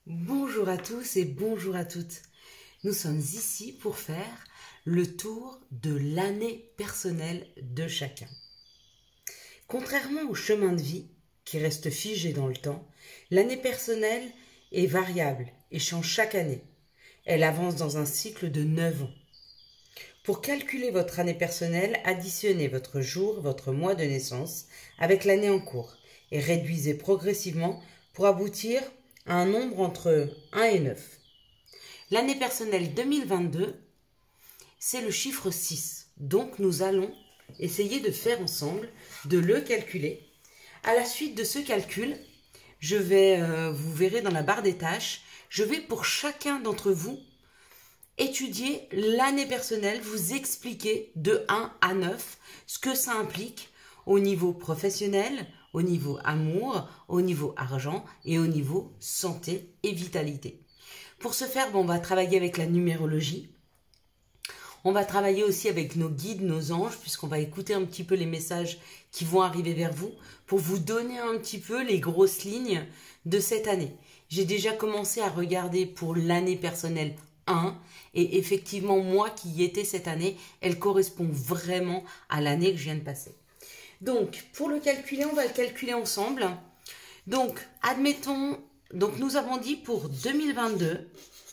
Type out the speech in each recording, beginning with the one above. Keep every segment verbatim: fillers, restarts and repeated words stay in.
Bonjour à tous et bonjour à toutes. Nous sommes ici pour faire le tour de l'année personnelle de chacun. Contrairement au chemin de vie qui reste figé dans le temps, l'année personnelle est variable et change chaque année. Elle avance dans un cycle de neuf ans. Pour calculer votre année personnelle, additionnez votre jour, votre mois de naissance avec l'année en cours et réduisez progressivement pour aboutir à un nombre entre un et neuf. L'année personnelle deux mille vingt-deux, c'est le chiffre six. Donc nous allons essayer de faire ensemble, de le calculer. À la suite de ce calcul, je vais, euh, vous verrez dans la barre des tâches, je vais pour chacun d'entre vous étudier l'année personnelle, vous expliquer de un à neuf ce que ça implique au niveau professionnel, au niveau amour, au niveau argent et au niveau santé et vitalité. Pour ce faire, bon, on va travailler avec la numérologie. On va travailler aussi avec nos guides, nos anges, puisqu'on va écouter un petit peu les messages qui vont arriver vers vous pour vous donner un petit peu les grosses lignes de cette année. J'ai déjà commencé à regarder pour l'année personnelle un et effectivement, moi qui y étais cette année, elle correspond vraiment à l'année que je viens de passer. Donc, pour le calculer, on va le calculer ensemble. Donc, admettons, donc nous avons dit pour deux mille vingt-deux,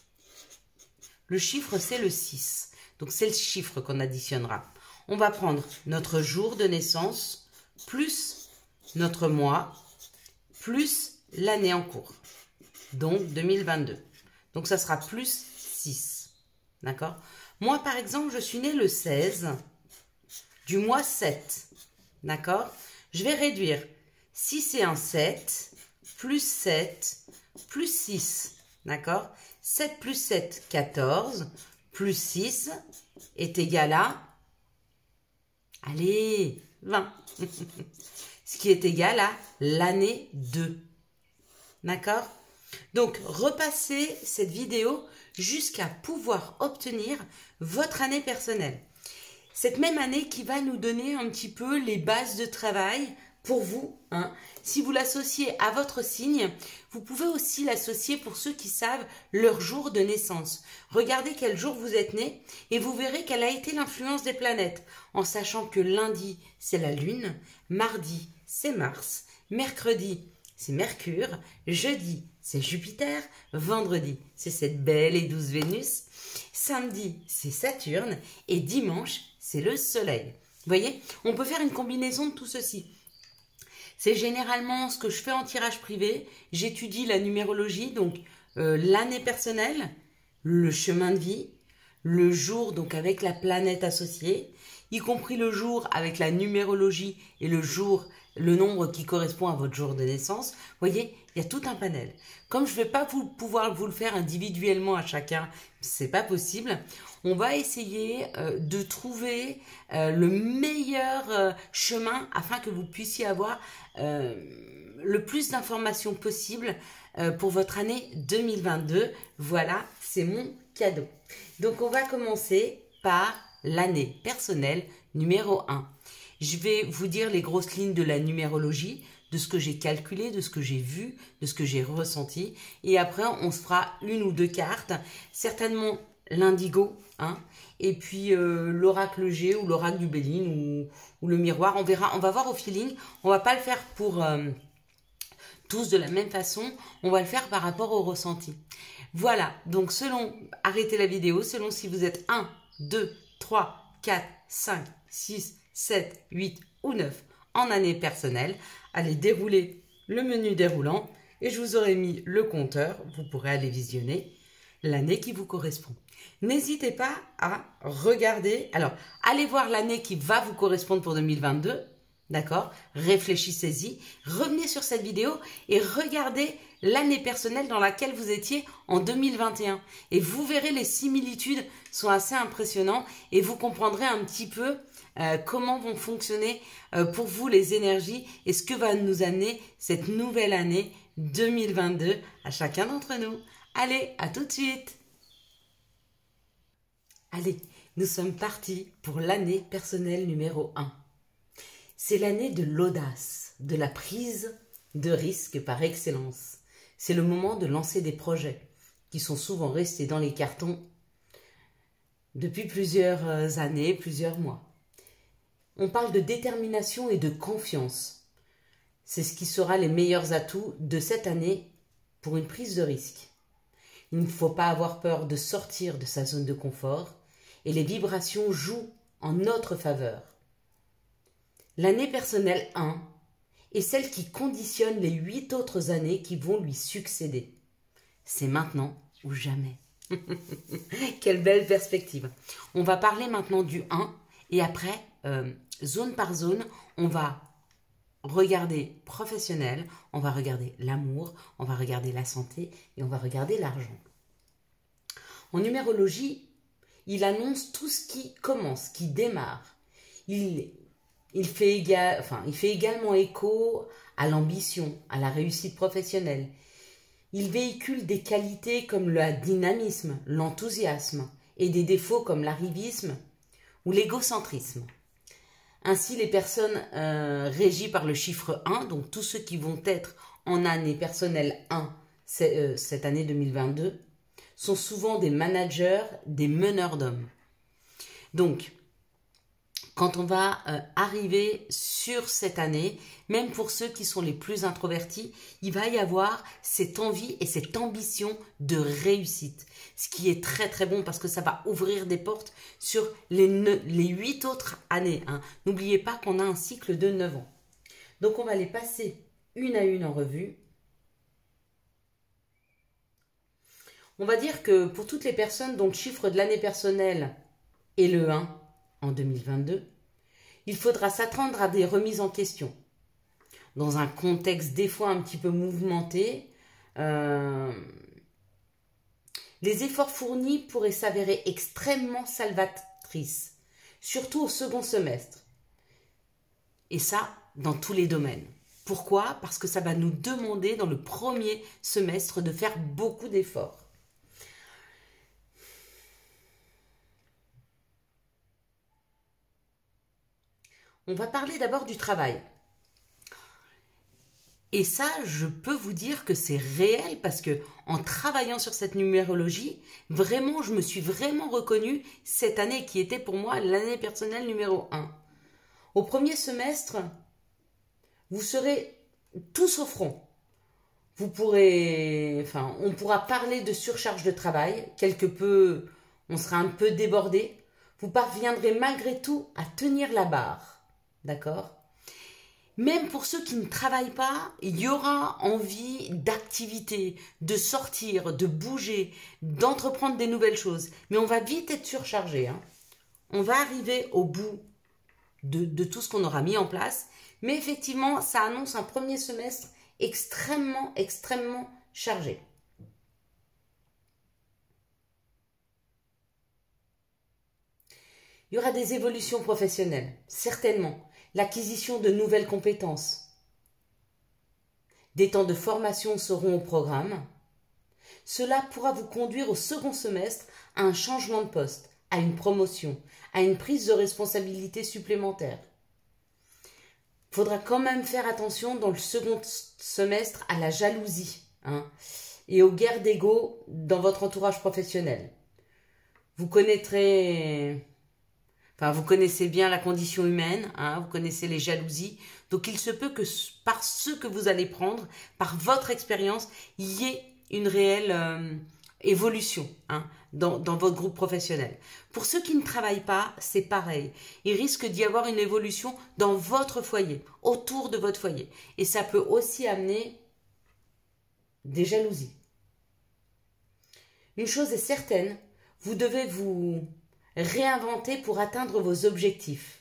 le chiffre c'est le six. Donc, c'est le chiffre qu'on additionnera. On va prendre notre jour de naissance, plus notre mois, plus l'année en cours. Donc, deux mille vingt-deux. Donc, ça sera plus six. D'accord? Moi, par exemple, je suis née le seize du mois sept. D'accord? Je vais réduire six et un, sept, plus sept, plus six. D'accord? sept plus sept, quatorze, plus six est égal à, allez, vingt. Ce qui est égal à l'année deux. D'accord? Donc, repassez cette vidéo jusqu'à pouvoir obtenir votre année personnelle. Cette même année qui va nous donner un petit peu les bases de travail pour vous. Hein. Si vous l'associez à votre signe, vous pouvez aussi l'associer pour ceux qui savent leur jour de naissance. Regardez quel jour vous êtes né et vous verrez quelle a été l'influence des planètes. En sachant que lundi, c'est la Lune, mardi, c'est Mars, mercredi, c'est Mercure, jeudi, c'est Jupiter, vendredi, c'est cette belle et douce Vénus, samedi, c'est Saturne et dimanche, c'est le Soleil. Vous voyez, on peut faire une combinaison de tout ceci. C'est généralement ce que je fais en tirage privé. J'étudie la numérologie, donc euh, l'année personnelle, le chemin de vie, le jour donc avec la planète associée, y compris le jour avec la numérologie et le jour, le nombre qui correspond à votre jour de naissance. Vous voyez, il y a tout un panel. Comme je ne vais pas vous, pouvoir vous le faire individuellement à chacun, c'est pas possible. On va essayer euh, de trouver euh, le meilleur euh, chemin afin que vous puissiez avoir euh, le plus d'informations possible euh, pour votre année deux mille vingt-deux. Voilà, c'est mon cadeau. Donc, on va commencer par l'année personnelle numéro un. Je vais vous dire les grosses lignes de la numérologie, de ce que j'ai calculé, de ce que j'ai vu, de ce que j'ai ressenti. Et après, on se fera une ou deux cartes, certainement l'indigo, hein, et puis euh, l'oracle G ou l'oracle du Béline ou, ou le miroir. On verra, on va voir au feeling. On va pas le faire pour euh, tous de la même façon. On va le faire par rapport au ressenti. Voilà, donc selon, arrêtez la vidéo, selon si vous êtes un, deux, trois, quatre, cinq, six, sept, huit ou neuf en année personnelle. Allez dérouler le menu déroulant et je vous aurai mis le compteur. Vous pourrez aller visionner l'année qui vous correspond. N'hésitez pas à regarder. Alors, allez voir l'année qui va vous correspondre pour deux mille vingt-deux. D'accord? Réfléchissez-y. Revenez sur cette vidéo et regardez l'année personnelle dans laquelle vous étiez en deux mille vingt et un. Et vous verrez, les similitudes sont assez impressionnantes et vous comprendrez un petit peu euh, comment vont fonctionner euh, pour vous les énergies et ce que va nous amener cette nouvelle année deux mille vingt-deux à chacun d'entre nous. Allez, à tout de suite. Allez, nous sommes partis pour l'année personnelle numéro un. C'est l'année de l'audace, de la prise de risque par excellence. C'est le moment de lancer des projets qui sont souvent restés dans les cartons depuis plusieurs années, plusieurs mois. On parle de détermination et de confiance. C'est ce qui sera les meilleurs atouts de cette année pour une prise de risque. Il ne faut pas avoir peur de sortir de sa zone de confort et les vibrations jouent en notre faveur. L'année personnelle un est celle qui conditionne les huit autres années qui vont lui succéder. C'est maintenant ou jamais. Quelle belle perspective. On va parler maintenant du un et après, euh, zone par zone, on va regarder professionnel, on va regarder l'amour, on va regarder la santé et on va regarder l'argent. En numérologie, il annonce tout ce qui commence, qui démarre. Il, il, fait, égal, enfin, il fait également écho à l'ambition, à la réussite professionnelle. Il véhicule des qualités comme le dynamisme, l'enthousiasme et des défauts comme l'arrivisme ou l'égocentrisme. Ainsi, les personnes euh, régies par le chiffre un, donc tous ceux qui vont être en année personnelle un euh, cette année deux mille vingt-deux, sont souvent des managers, des meneurs d'hommes. Donc, quand on va euh, arriver sur cette année, même pour ceux qui sont les plus introvertis, il va y avoir cette envie et cette ambition de réussite. Ce qui est très très bon parce que ça va ouvrir des portes sur les, les huit autres années. Hein. N'oubliez pas qu'on a un cycle de neuf ans. Donc on va les passer une à une en revue. On va dire que pour toutes les personnes dont le chiffre de l'année personnelle est le un en deux mille vingt-deux, il faudra s'attendre à des remises en question. Dans un contexte des fois un petit peu mouvementé, euh, les efforts fournis pourraient s'avérer extrêmement salvatrices, surtout au second semestre. Et ça, dans tous les domaines. Pourquoi? Parce que ça va nous demander dans le premier semestre de faire beaucoup d'efforts. On va parler d'abord du travail. Et ça, je peux vous dire que c'est réel parce que en travaillant sur cette numérologie, vraiment, je me suis vraiment reconnue cette année qui était pour moi l'année personnelle numéro un. Au premier semestre, vous serez tous au front. Vous pourrez, enfin, on pourra parler de surcharge de travail, quelque peu, on sera un peu débordé. Vous parviendrez malgré tout à tenir la barre. D'accord? Même pour ceux qui ne travaillent pas, il y aura envie d'activité, de sortir, de bouger, d'entreprendre des nouvelles choses. Mais on va vite être surchargé. Hein. On va arriver au bout de, de tout ce qu'on aura mis en place. Mais effectivement, ça annonce un premier semestre extrêmement, extrêmement chargé. Il y aura des évolutions professionnelles, certainement. L'acquisition de nouvelles compétences. Des temps de formation seront au programme. Cela pourra vous conduire au second semestre à un changement de poste, à une promotion, à une prise de responsabilité supplémentaire. Il faudra quand même faire attention dans le second semestre à la jalousie hein, et aux guerres d'ego dans votre entourage professionnel. Vous connaîtrez... Enfin, vous connaissez bien la condition humaine, hein, vous connaissez les jalousies. Donc, il se peut que par ce que vous allez prendre, par votre expérience, il y ait une réelle euh, évolution hein, dans, dans votre groupe professionnel. Pour ceux qui ne travaillent pas, c'est pareil. Il risque d'y avoir une évolution dans votre foyer, autour de votre foyer. Et ça peut aussi amener des jalousies. Une chose est certaine, vous devez vous... réinventer pour atteindre vos objectifs.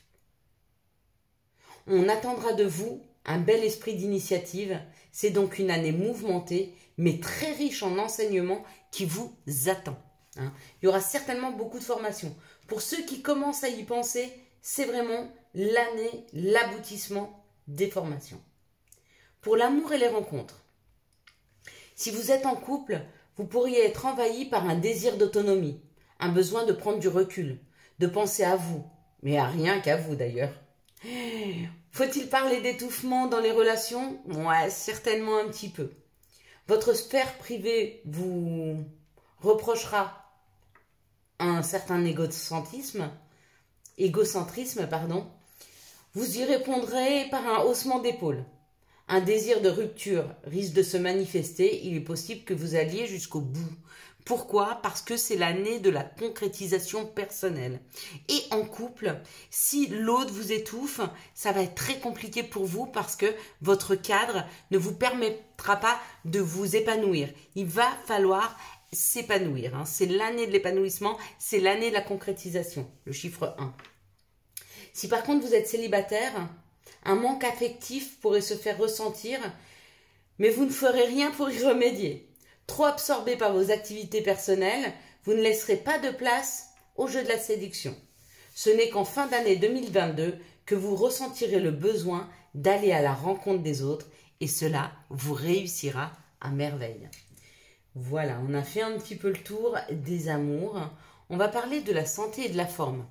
On attendra de vous un bel esprit d'initiative. C'est donc une année mouvementée, mais très riche en enseignements qui vous attend. Hein. Il y aura certainement beaucoup de formations. Pour ceux qui commencent à y penser, c'est vraiment l'année, l'aboutissement des formations. Pour l'amour et les rencontres. Si vous êtes en couple, vous pourriez être envahi par un désir d'autonomie. Un besoin de prendre du recul, de penser à vous, mais à rien qu'à vous d'ailleurs. Faut-il parler d'étouffement dans les relations? Ouais, certainement un petit peu. Votre sphère privée vous reprochera un certain égocentrisme, égocentrisme, pardon. Vous y répondrez par un haussement d'épaule. Un désir de rupture risque de se manifester. Il est possible que vous alliez jusqu'au bout. Pourquoi? Parce que c'est l'année de la concrétisation personnelle. Et en couple, si l'autre vous étouffe, ça va être très compliqué pour vous parce que votre cadre ne vous permettra pas de vous épanouir. Il va falloir s'épanouir. Hein. C'est l'année de l'épanouissement, c'est l'année de la concrétisation, le chiffre un. Si par contre vous êtes célibataire, un manque affectif pourrait se faire ressentir, mais vous ne ferez rien pour y remédier. Trop absorbé par vos activités personnelles, vous ne laisserez pas de place au jeu de la séduction. Ce n'est qu'en fin d'année deux mille vingt-deux que vous ressentirez le besoin d'aller à la rencontre des autres et cela vous réussira à merveille. Voilà, on a fait un petit peu le tour des amours. On va parler de la santé et de la forme.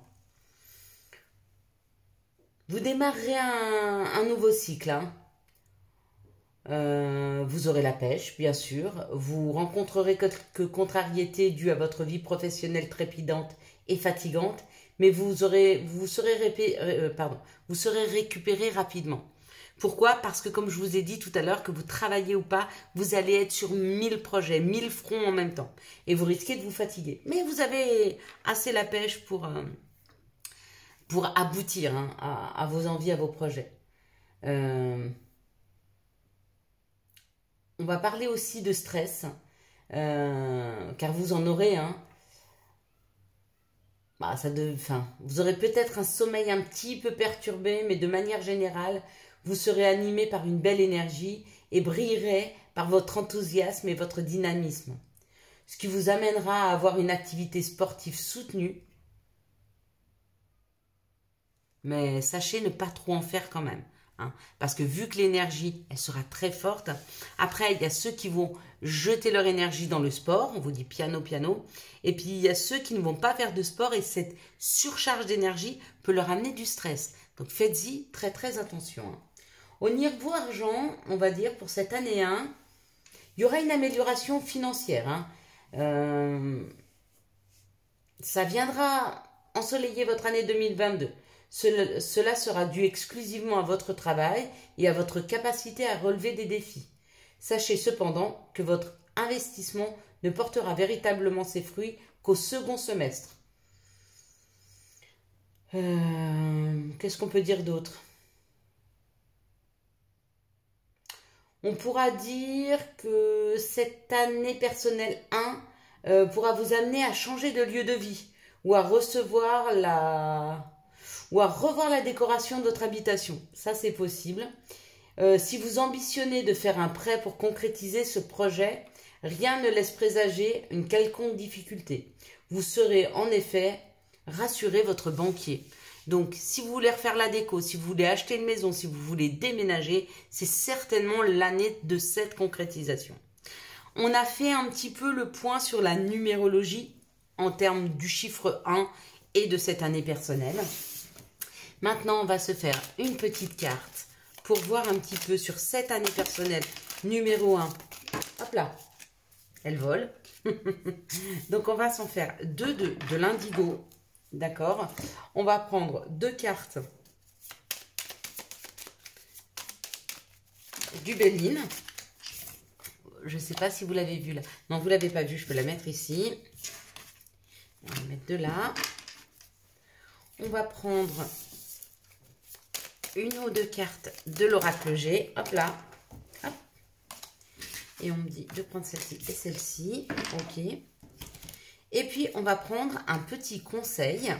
Vous démarrerez un, un nouveau cycle. Hein. Euh, vous aurez la pêche, bien sûr. Vous rencontrerez quelques contrariétés dues à votre vie professionnelle trépidante et fatigante, mais vous, aurez, vous, serez, répé, euh, pardon, vous serez récupéré rapidement. Pourquoi? Parce que comme je vous ai dit tout à l'heure, que vous travaillez ou pas, vous allez être sur mille projets, mille fronts en même temps. Et vous risquez de vous fatiguer. Mais vous avez assez la pêche pour, euh, pour aboutir hein, à, à vos envies, à vos projets. Euh... On va parler aussi de stress, euh, car vous en aurez un. Bah, ça de, enfin, vous aurez peut-être un sommeil un petit peu perturbé, mais de manière générale, vous serez animé par une belle énergie et brillerez par votre enthousiasme et votre dynamisme. Ce qui vous amènera à avoir une activité sportive soutenue. Mais sachez ne pas trop en faire quand même. Hein, parce que vu que l'énergie, elle sera très forte, après, il y a ceux qui vont jeter leur énergie dans le sport, on vous dit piano, piano, et puis il y a ceux qui ne vont pas faire de sport et cette surcharge d'énergie peut leur amener du stress. Donc faites-y très très attention. Hein. Au niveau argent, on va dire pour cette année un, il y aura une amélioration financière. Hein. Euh, ça viendra ensoleiller votre année deux mille vingt-deux. Cela sera dû exclusivement à votre travail et à votre capacité à relever des défis. Sachez cependant que votre investissement ne portera véritablement ses fruits qu'au second semestre. Euh, Qu'est-ce qu'on peut dire d'autre? On pourra dire que cette année personnelle un euh, pourra vous amener à changer de lieu de vie ou à recevoir la... ou à revoir la décoration de votre habitation. Ça, c'est possible. Euh, si vous ambitionnez de faire un prêt pour concrétiser ce projet, rien ne laisse présager une quelconque difficulté. Vous serez en effet rassuré votre banquier. Donc, si vous voulez refaire la déco, si vous voulez acheter une maison, si vous voulez déménager, c'est certainement l'année de cette concrétisation. On a fait un petit peu le point sur la numérologie en termes du chiffre un et de cette année personnelle. Maintenant, on va se faire une petite carte pour voir un petit peu sur cette année personnelle numéro un. Hop là, elle vole. Donc, on va s'en faire deux de, de l'indigo. D'accord? On va prendre deux cartes du Béline. Je ne sais pas si vous l'avez vu là. Non, vous ne l'avez pas vu. Je peux la mettre ici. On va mettre de là. On va prendre une ou deux cartes de l'oracle G. Hop là. Hop. Et on me dit de prendre celle-ci et celle-ci. Ok. Et puis, on va prendre un petit conseil.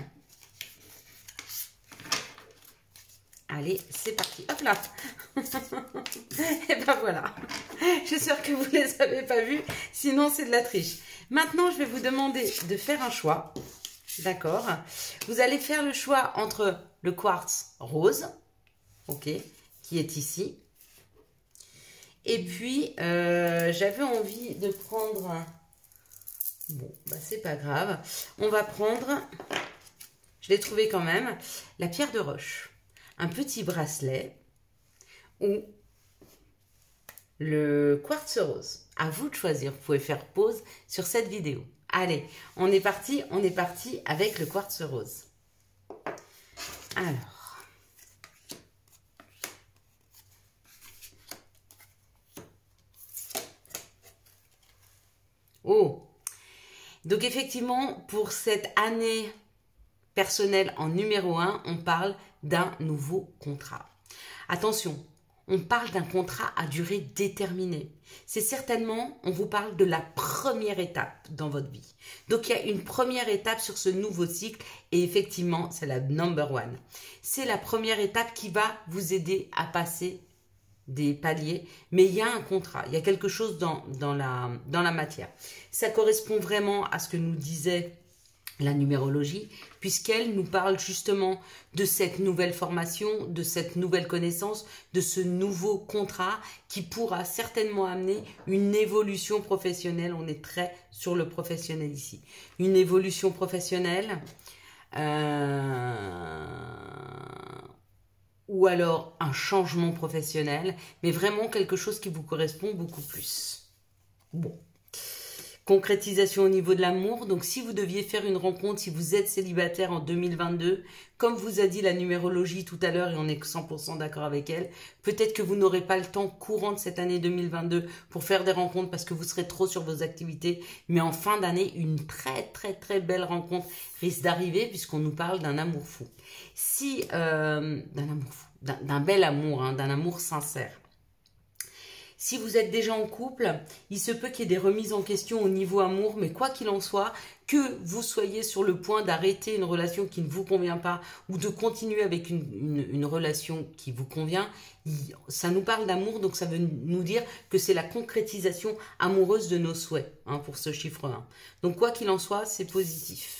Allez, c'est parti. Hop là. Et ben voilà. J'espère que vous ne les avez pas vus. Sinon, c'est de la triche. Maintenant, je vais vous demander de faire un choix. D'accord. Vous allez faire le choix entre le quartz rose, ok, qui est ici. Et puis, euh, j'avais envie de prendre... Bon, bah c'est pas grave. On va prendre, je l'ai trouvé quand même, la pierre de roche. Un petit bracelet où le quartz rose. À vous de choisir. Vous pouvez faire pause sur cette vidéo. Allez, on est parti, on est parti avec le quartz rose. Alors. Oh. Donc effectivement, pour cette année personnelle en numéro un, on parle d'un nouveau contrat. Attention, on parle d'un contrat à durée déterminée. C'est certainement, on vous parle de la première étape dans votre vie. Donc, il y a une première étape sur ce nouveau cycle et effectivement, c'est la number one. C'est la première étape qui va vous aider à passer des paliers, mais il y a un contrat, il y a quelque chose dans, dans, la, dans la matière. Ça correspond vraiment à ce que nous disait la numérologie, puisqu'elle nous parle justement de cette nouvelle formation, de cette nouvelle connaissance, de ce nouveau contrat qui pourra certainement amener une évolution professionnelle. On est très sur le professionnel ici. Une évolution professionnelle euh, ou alors un changement professionnel, mais vraiment quelque chose qui vous correspond beaucoup plus. Bon. Concrétisation au niveau de l'amour. Donc, si vous deviez faire une rencontre, si vous êtes célibataire en deux mille vingt-deux, comme vous a dit la numérologie tout à l'heure, et on est cent pour cent d'accord avec elle, peut-être que vous n'aurez pas le temps courant de cette année deux mille vingt-deux pour faire des rencontres parce que vous serez trop sur vos activités. Mais en fin d'année, une très, très, très belle rencontre risque d'arriver puisqu'on nous parle d'un amour fou. Si, euh, d'un amour fou, d'un bel amour, hein, d'un amour sincère. Si vous êtes déjà en couple, il se peut qu'il y ait des remises en question au niveau amour, mais quoi qu'il en soit, que vous soyez sur le point d'arrêter une relation qui ne vous convient pas ou de continuer avec une, une, une relation qui vous convient, ça nous parle d'amour, donc ça veut nous dire que c'est la concrétisation amoureuse de nos souhaits, hein, pour ce chiffre un. Donc quoi qu'il en soit, c'est positif.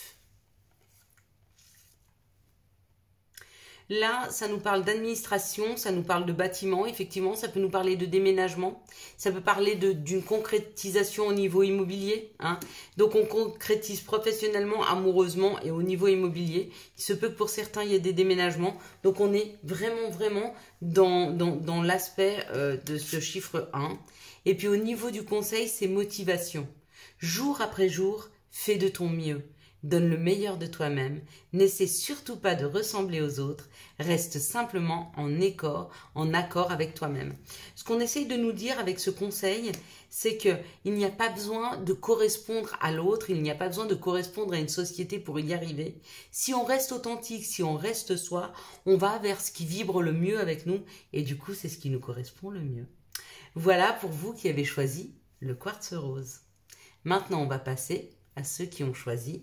Là, ça nous parle d'administration, ça nous parle de bâtiment, effectivement, ça peut nous parler de déménagement, ça peut parler d'une concrétisation au niveau immobilier. Hein. Donc, on concrétise professionnellement, amoureusement et au niveau immobilier. Il se peut que pour certains, il y ait des déménagements. Donc, on est vraiment, vraiment dans, dans, dans l'aspect euh, de ce chiffre un. Et puis, au niveau du conseil, c'est motivation. Jour après jour, fais de ton mieux. Donne le meilleur de toi-même, n'essaie surtout pas de ressembler aux autres, reste simplement en accord, en accord avec toi-même. Ce qu'on essaye de nous dire avec ce conseil, c'est qu'il n'y a pas besoin de correspondre à l'autre, il n'y a pas besoin de correspondre à une société pour y arriver. Si on reste authentique, si on reste soi, on va vers ce qui vibre le mieux avec nous et du coup, c'est ce qui nous correspond le mieux. Voilà pour vous qui avez choisi le quartz rose. Maintenant, on va passer à ceux qui ont choisi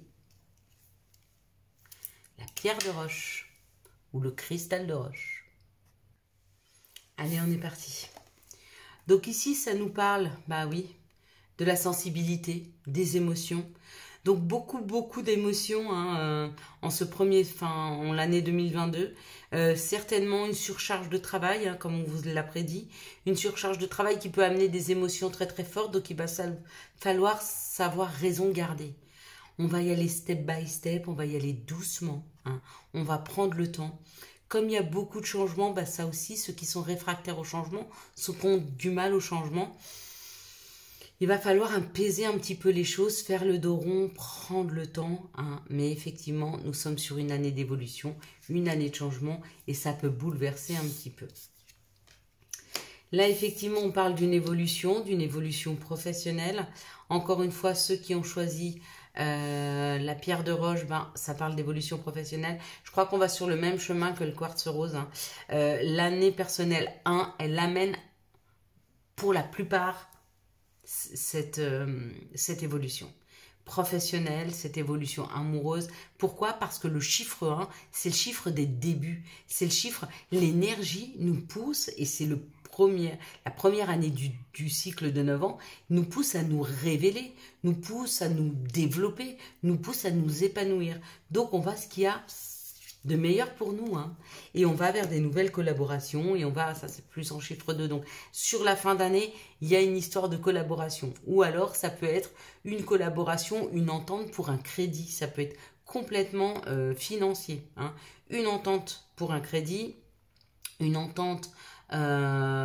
la pierre de roche ou le cristal de roche. Allez, on est parti. Donc ici, ça nous parle, bah oui, de la sensibilité, des émotions. Donc beaucoup, beaucoup d'émotions hein, euh, en ce premier, enfin, en l'année deux mille vingt-deux. Euh, certainement une surcharge de travail, hein, comme on vous l'a prédit. Une surcharge de travail qui peut amener des émotions très, très fortes. Donc il va falloir savoir raison garder. On va y aller step by step, on va y aller doucement, hein. On va prendre le temps. Comme il y a beaucoup de changements, bah ça aussi, ceux qui sont réfractaires au changement, ceux qui ont du mal au changement, il va falloir apaiser un petit peu les choses, faire le dos rond, prendre le temps, hein. Mais effectivement, nous sommes sur une année d'évolution, une année de changement, et ça peut bouleverser un petit peu. Là, effectivement, on parle d'une évolution, d'une évolution professionnelle. Encore une fois, ceux qui ont choisi Euh, la pierre de roche, ben, ça parle d'évolution professionnelle. Je crois qu'on va sur le même chemin que le quartz rose. Hein. Euh, L'année personnelle un, elle amène pour la plupart cette, euh, cette évolution professionnelle, cette évolution amoureuse. Pourquoi? Parce que le chiffre un, c'est le chiffre des débuts. C'est le chiffre, l'énergie nous pousse et c'est le Première, la première année du, du cycle de neuf ans nous pousse à nous révéler, nous pousse à nous développer, nous pousse à nous épanouir. Donc, on va ce qu'il y a de meilleur pour nous. Hein. Et on va vers des nouvelles collaborations et on va, ça c'est plus en chiffre deux. Donc, sur la fin d'année, il y a une histoire de collaboration. Ou alors, ça peut être une collaboration, une entente pour un crédit. Ça peut être complètement euh, financier. Hein. Une entente pour un crédit, une entente... Euh,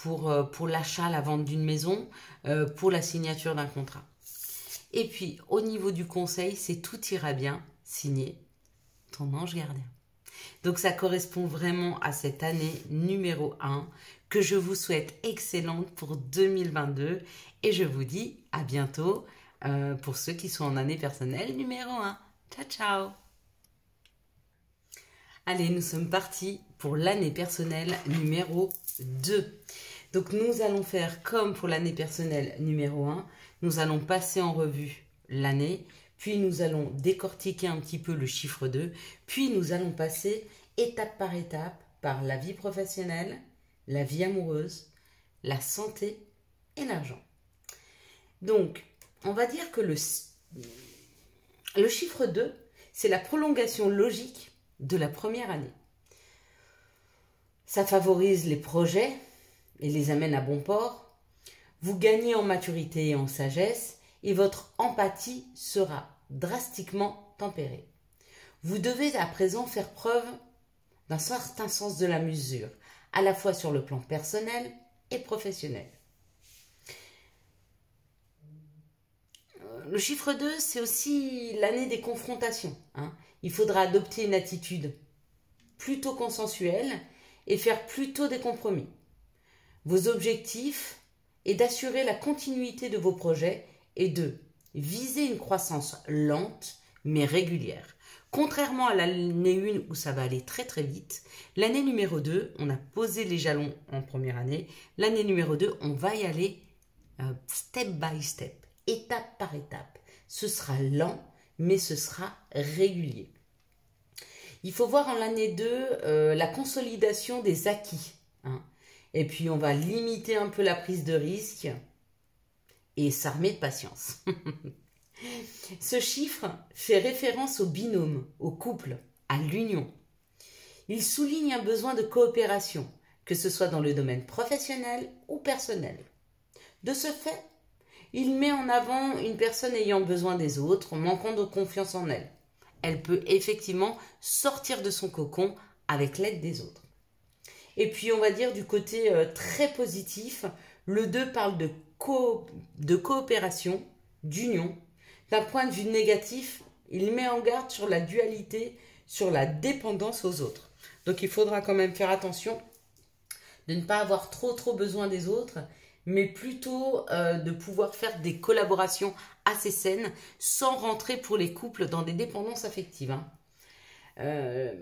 pour, euh, pour l'achat, la vente d'une maison, euh, pour la signature d'un contrat. Et puis, au niveau du conseil, c'est tout ira bien, signé ton ange gardien. Donc, ça correspond vraiment à cette année numéro un que je vous souhaite excellente pour deux mille vingt-deux. Et je vous dis à bientôt euh, pour ceux qui sont en année personnelle numéro un. Ciao, ciao! Allez, nous sommes partis pour l'année personnelle numéro deux. Donc, nous allons faire comme pour l'année personnelle numéro un. Nous allons passer en revue l'année, puis nous allons décortiquer un petit peu le chiffre deux, puis nous allons passer étape par étape par la vie professionnelle, la vie amoureuse, la santé et l'argent. Donc, on va dire que le, le chiffre deux, c'est la prolongation logique de la première année. Ça favorise les projets et les amène à bon port. Vous gagnez en maturité et en sagesse et votre empathie sera drastiquement tempérée. Vous devez à présent faire preuve d'un certain sens de la mesure, à la fois sur le plan personnel et professionnel. Le chiffre deux, c'est aussi l'année des confrontations, hein. Il faudra adopter une attitude plutôt consensuelle et faire plutôt des compromis. Vos objectifs est d'assurer la continuité de vos projets et de viser une croissance lente mais régulière. Contrairement à l'année un où ça va aller très très vite, l'année numéro deux, on a posé les jalons en première année. L'année numéro deux, on va y aller euh, step by step, étape par étape. Ce sera lent mais ce sera régulier. Il faut voir en l'année deux euh, la consolidation des acquis, hein. Et puis, on va limiter un peu la prise de risque et s'armer de patience. Ce chiffre fait référence au binôme, au couple, à l'union. Il souligne un besoin de coopération, que ce soit dans le domaine professionnel ou personnel. De ce fait, il met en avant une personne ayant besoin des autres, manquant de confiance en elle. Elle peut effectivement sortir de son cocon avec l'aide des autres. Et puis, on va dire du côté euh, très positif, le deux parle de, co de coopération, d'union. D'un point de vue négatif, il met en garde sur la dualité, sur la dépendance aux autres. Donc, il faudra quand même faire attention de ne pas avoir trop trop besoin des autres, mais plutôt euh, de pouvoir faire des collaborations assez saines sans rentrer pour les couples dans des dépendances affectives, hein. Euh...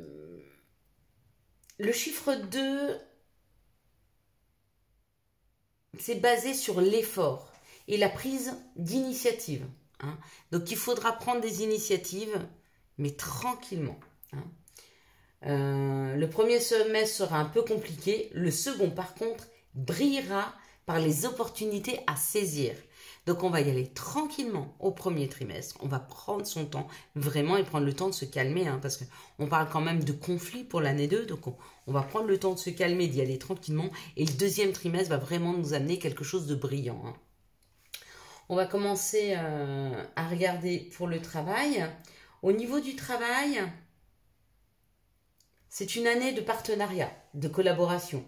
Le chiffre deux, c'est basé sur l'effort et la prise d'initiative, hein. Donc, il faudra prendre des initiatives, mais tranquillement, hein. Euh, le premier semestre sera un peu compliqué. Le second, par contre, brillera par les opportunités à saisir. Donc, on va y aller tranquillement au premier trimestre. On va prendre son temps, vraiment, et prendre le temps de se calmer, hein, parce qu'on parle quand même de conflit pour l'année deux. Donc, on, on va prendre le temps de se calmer, d'y aller tranquillement. Et le deuxième trimestre va vraiment nous amener quelque chose de brillant, hein. On va commencer euh, à regarder pour le travail. Au niveau du travail, c'est une année de partenariat, de collaboration.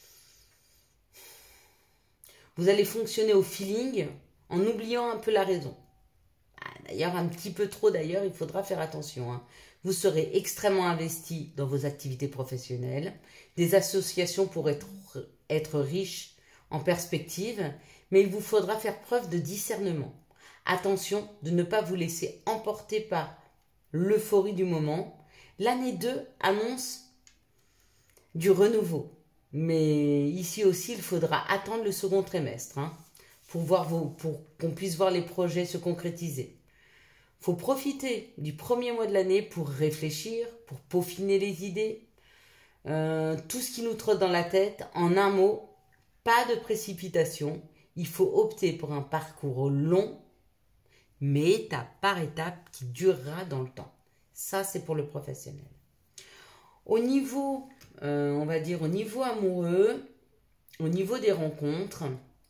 Vous allez fonctionner au feeling, en oubliant un peu la raison. Ah, d'ailleurs, un petit peu trop d'ailleurs, il faudra faire attention, hein. Vous serez extrêmement investi dans vos activités professionnelles. Des associations pourraient être, être riches en perspective, mais il vous faudra faire preuve de discernement. Attention de ne pas vous laisser emporter par l'euphorie du moment. L'année deux annonce du renouveau. Mais ici aussi, il faudra attendre le second trimestre, hein, pour, voir vos, pour qu'on puisse voir les projets se concrétiser. Il faut profiter du premier mois de l'année pour réfléchir, pour peaufiner les idées. Euh, tout ce qui nous trotte dans la tête, en un mot, pas de précipitation. Il faut opter pour un parcours long, mais étape par étape qui durera dans le temps. Ça, c'est pour le professionnel. Au niveau, euh, on va dire, au niveau amoureux, au niveau des rencontres,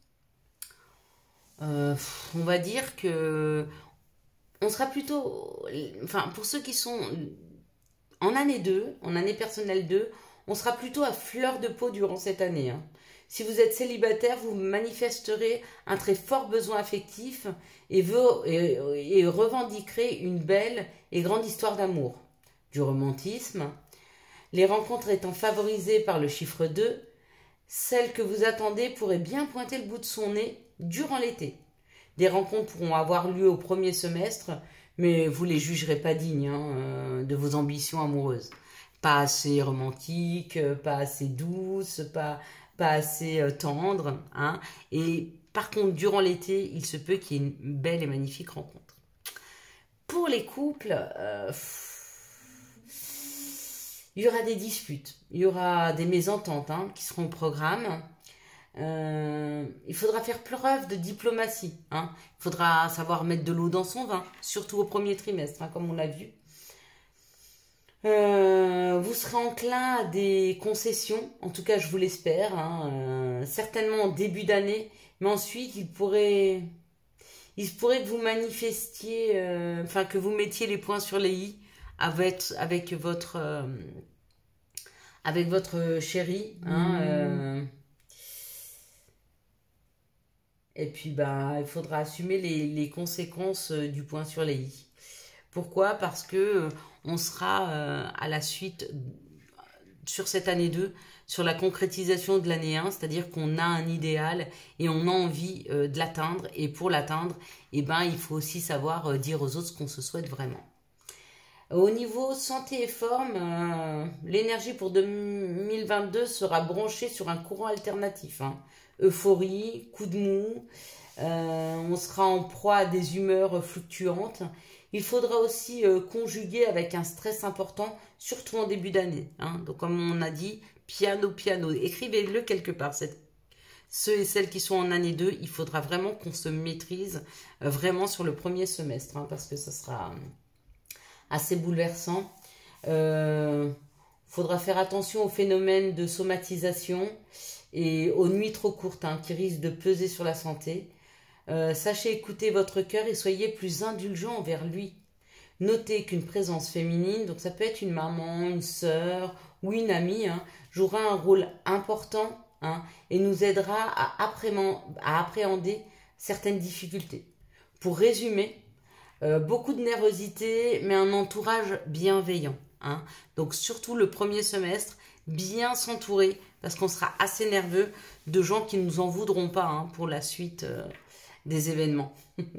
euh, on va dire que on sera plutôt, enfin, pour ceux qui sont en année deux, en année personnelle deux, on sera plutôt à fleur de peau durant cette année, hein. Si vous êtes célibataire, vous manifesterez un très fort besoin affectif et, veut, et, et revendiquerez une belle et grande histoire d'amour. Du romantisme. Les rencontres étant favorisées par le chiffre deux, celle que vous attendez pourrait bien pointer le bout de son nez durant l'été. Des rencontres pourront avoir lieu au premier semestre, mais vous ne les jugerez pas dignes hein, de vos ambitions amoureuses. Pas assez romantiques, pas assez douces, pas, pas assez euh, tendres. Hein. Et par contre, durant l'été, il se peut qu'il y ait une belle et magnifique rencontre. Pour les couples, euh, il y aura des disputes, il y aura des mésententes hein, qui seront au programme. Euh, il faudra faire preuve de diplomatie. Hein. Il faudra savoir mettre de l'eau dans son vin, surtout au premier trimestre, hein, comme on l'a vu. Euh, vous serez enclin à des concessions, en tout cas je vous l'espère, hein, euh, certainement en début d'année, mais ensuite il pourrait, il se pourrait que vous manifestiez, euh, enfin que vous mettiez les points sur les i avec, avec votre, euh, avec votre chéri. Hein, euh, et puis bah il faudra assumer les, les conséquences du point sur les i. Pourquoi? Parce que euh, on sera euh, à la suite, sur cette année deux, sur la concrétisation de l'année un, c'est-à-dire qu'on a un idéal et on a envie euh, de l'atteindre. Et pour l'atteindre, eh ben, il faut aussi savoir euh, dire aux autres ce qu'on se souhaite vraiment. Au niveau santé et forme, euh, l'énergie pour deux mille vingt-deux sera branchée sur un courant alternatif. Hein. Euphorie, coup de mou, euh, on sera en proie à des humeurs fluctuantes. Il faudra aussi euh, conjuguer avec un stress important, surtout en début d'année. Hein. Donc comme on a dit, piano, piano, écrivez-le quelque part. Cette... Ceux et celles qui sont en année deux, il faudra vraiment qu'on se maîtrise euh, vraiment sur le premier semestre, hein, parce que ça sera assez bouleversant. Il euh, faudra faire attention au phénomène de somatisation et aux nuits trop courtes hein, qui risquent de peser sur la santé. Euh, sachez écouter votre cœur et soyez plus indulgent envers lui. Notez qu'une présence féminine, donc ça peut être une maman, une sœur ou une amie, hein, jouera un rôle important hein, et nous aidera à appréhender, à appréhender certaines difficultés. Pour résumer, euh, beaucoup de nervosité, mais un entourage bienveillant. Hein. Donc surtout le premier semestre, bien s'entourer, parce qu'on sera assez nerveux de gens qui ne nous en voudront pas hein, pour la suite euh, des événements.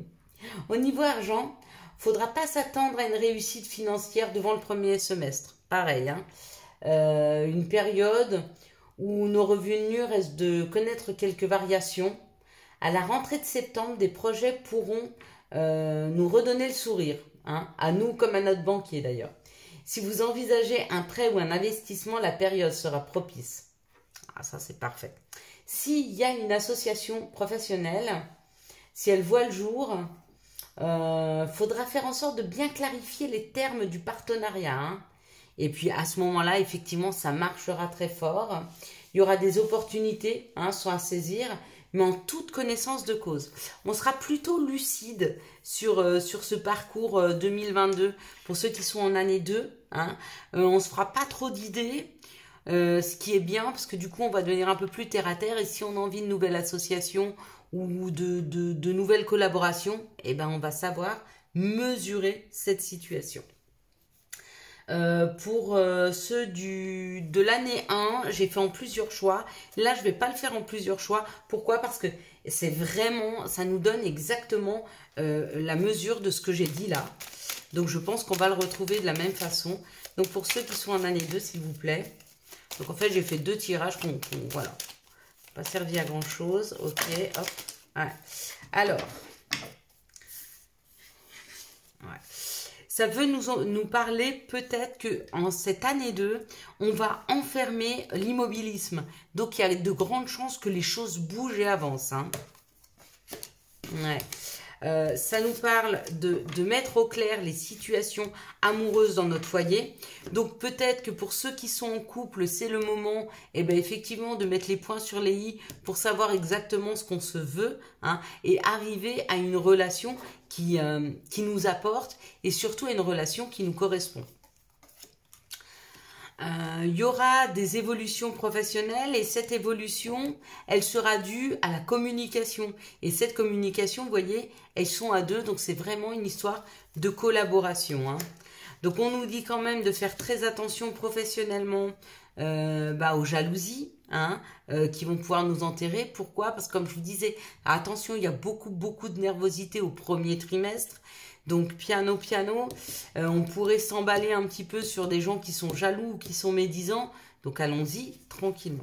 Au niveau argent, il ne faudra pas s'attendre à une réussite financière devant le premier semestre. Pareil, hein. euh, une période où nos revenus restent de connaître quelques variations. À la rentrée de septembre, des projets pourront euh, nous redonner le sourire, hein, à nous comme à notre banquier d'ailleurs. Si vous envisagez un prêt ou un investissement, la période sera propice. Ah, ça c'est parfait. S'il y a une association professionnelle, si elle voit le jour, il euh, faudra faire en sorte de bien clarifier les termes du partenariat. Hein. Et puis à ce moment-là, effectivement, ça marchera très fort. Il y aura des opportunités, hein, sont à saisir, mais en toute connaissance de cause. On sera plutôt lucide sur, euh, sur ce parcours euh, deux mille vingt-deux pour ceux qui sont en année deux. Hein. Euh, on ne se fera pas trop d'idées, euh, ce qui est bien parce que du coup, on va devenir un peu plus terre à terre. Et si on a envie de nouvelles associations ou de, de, de nouvelles collaborations, eh ben, on va savoir mesurer cette situation. Euh, pour euh, ceux du, de l'année un, j'ai fait en plusieurs choix. Là, je ne vais pas le faire en plusieurs choix. Pourquoi? Parce que c'est vraiment, ça nous donne exactement euh, la mesure de ce que j'ai dit là. Donc, je pense qu'on va le retrouver de la même façon. Donc, pour ceux qui sont en année deux, s'il vous plaît. Donc, en fait, j'ai fait deux tirages. Qu'on, qu'on, voilà. Pas servi à grand chose. Ok, hop. Ouais. Alors. Ouais. Ça veut nous, nous parler peut-être qu'en cette année deux, on va enfermer l'immobilisme. Donc, il y a de grandes chances que les choses bougent et avancent. Hein. Ouais. Euh, ça nous parle de, de mettre au clair les situations amoureuses dans notre foyer. Donc, peut-être que pour ceux qui sont en couple, c'est le moment, eh ben, effectivement, de mettre les points sur les i pour savoir exactement ce qu'on se veut hein, et arriver à une relation qui, euh, qui nous apporte et surtout à une relation qui nous correspond. Euh, il y aura des évolutions professionnelles et cette évolution, elle sera due à la communication. Et cette communication, vous voyez, elles sont à deux, donc c'est vraiment une histoire de collaboration. Hein. Donc on nous dit quand même de faire très attention professionnellement euh, bah, aux jalousies hein, euh, qui vont pouvoir nous enterrer. Pourquoi? Parce que comme je vous disais, attention, il y a beaucoup, beaucoup de nervosité au premier trimestre. Donc piano, piano, euh, on pourrait s'emballer un petit peu sur des gens qui sont jaloux ou qui sont médisants. Donc allons-y tranquillement.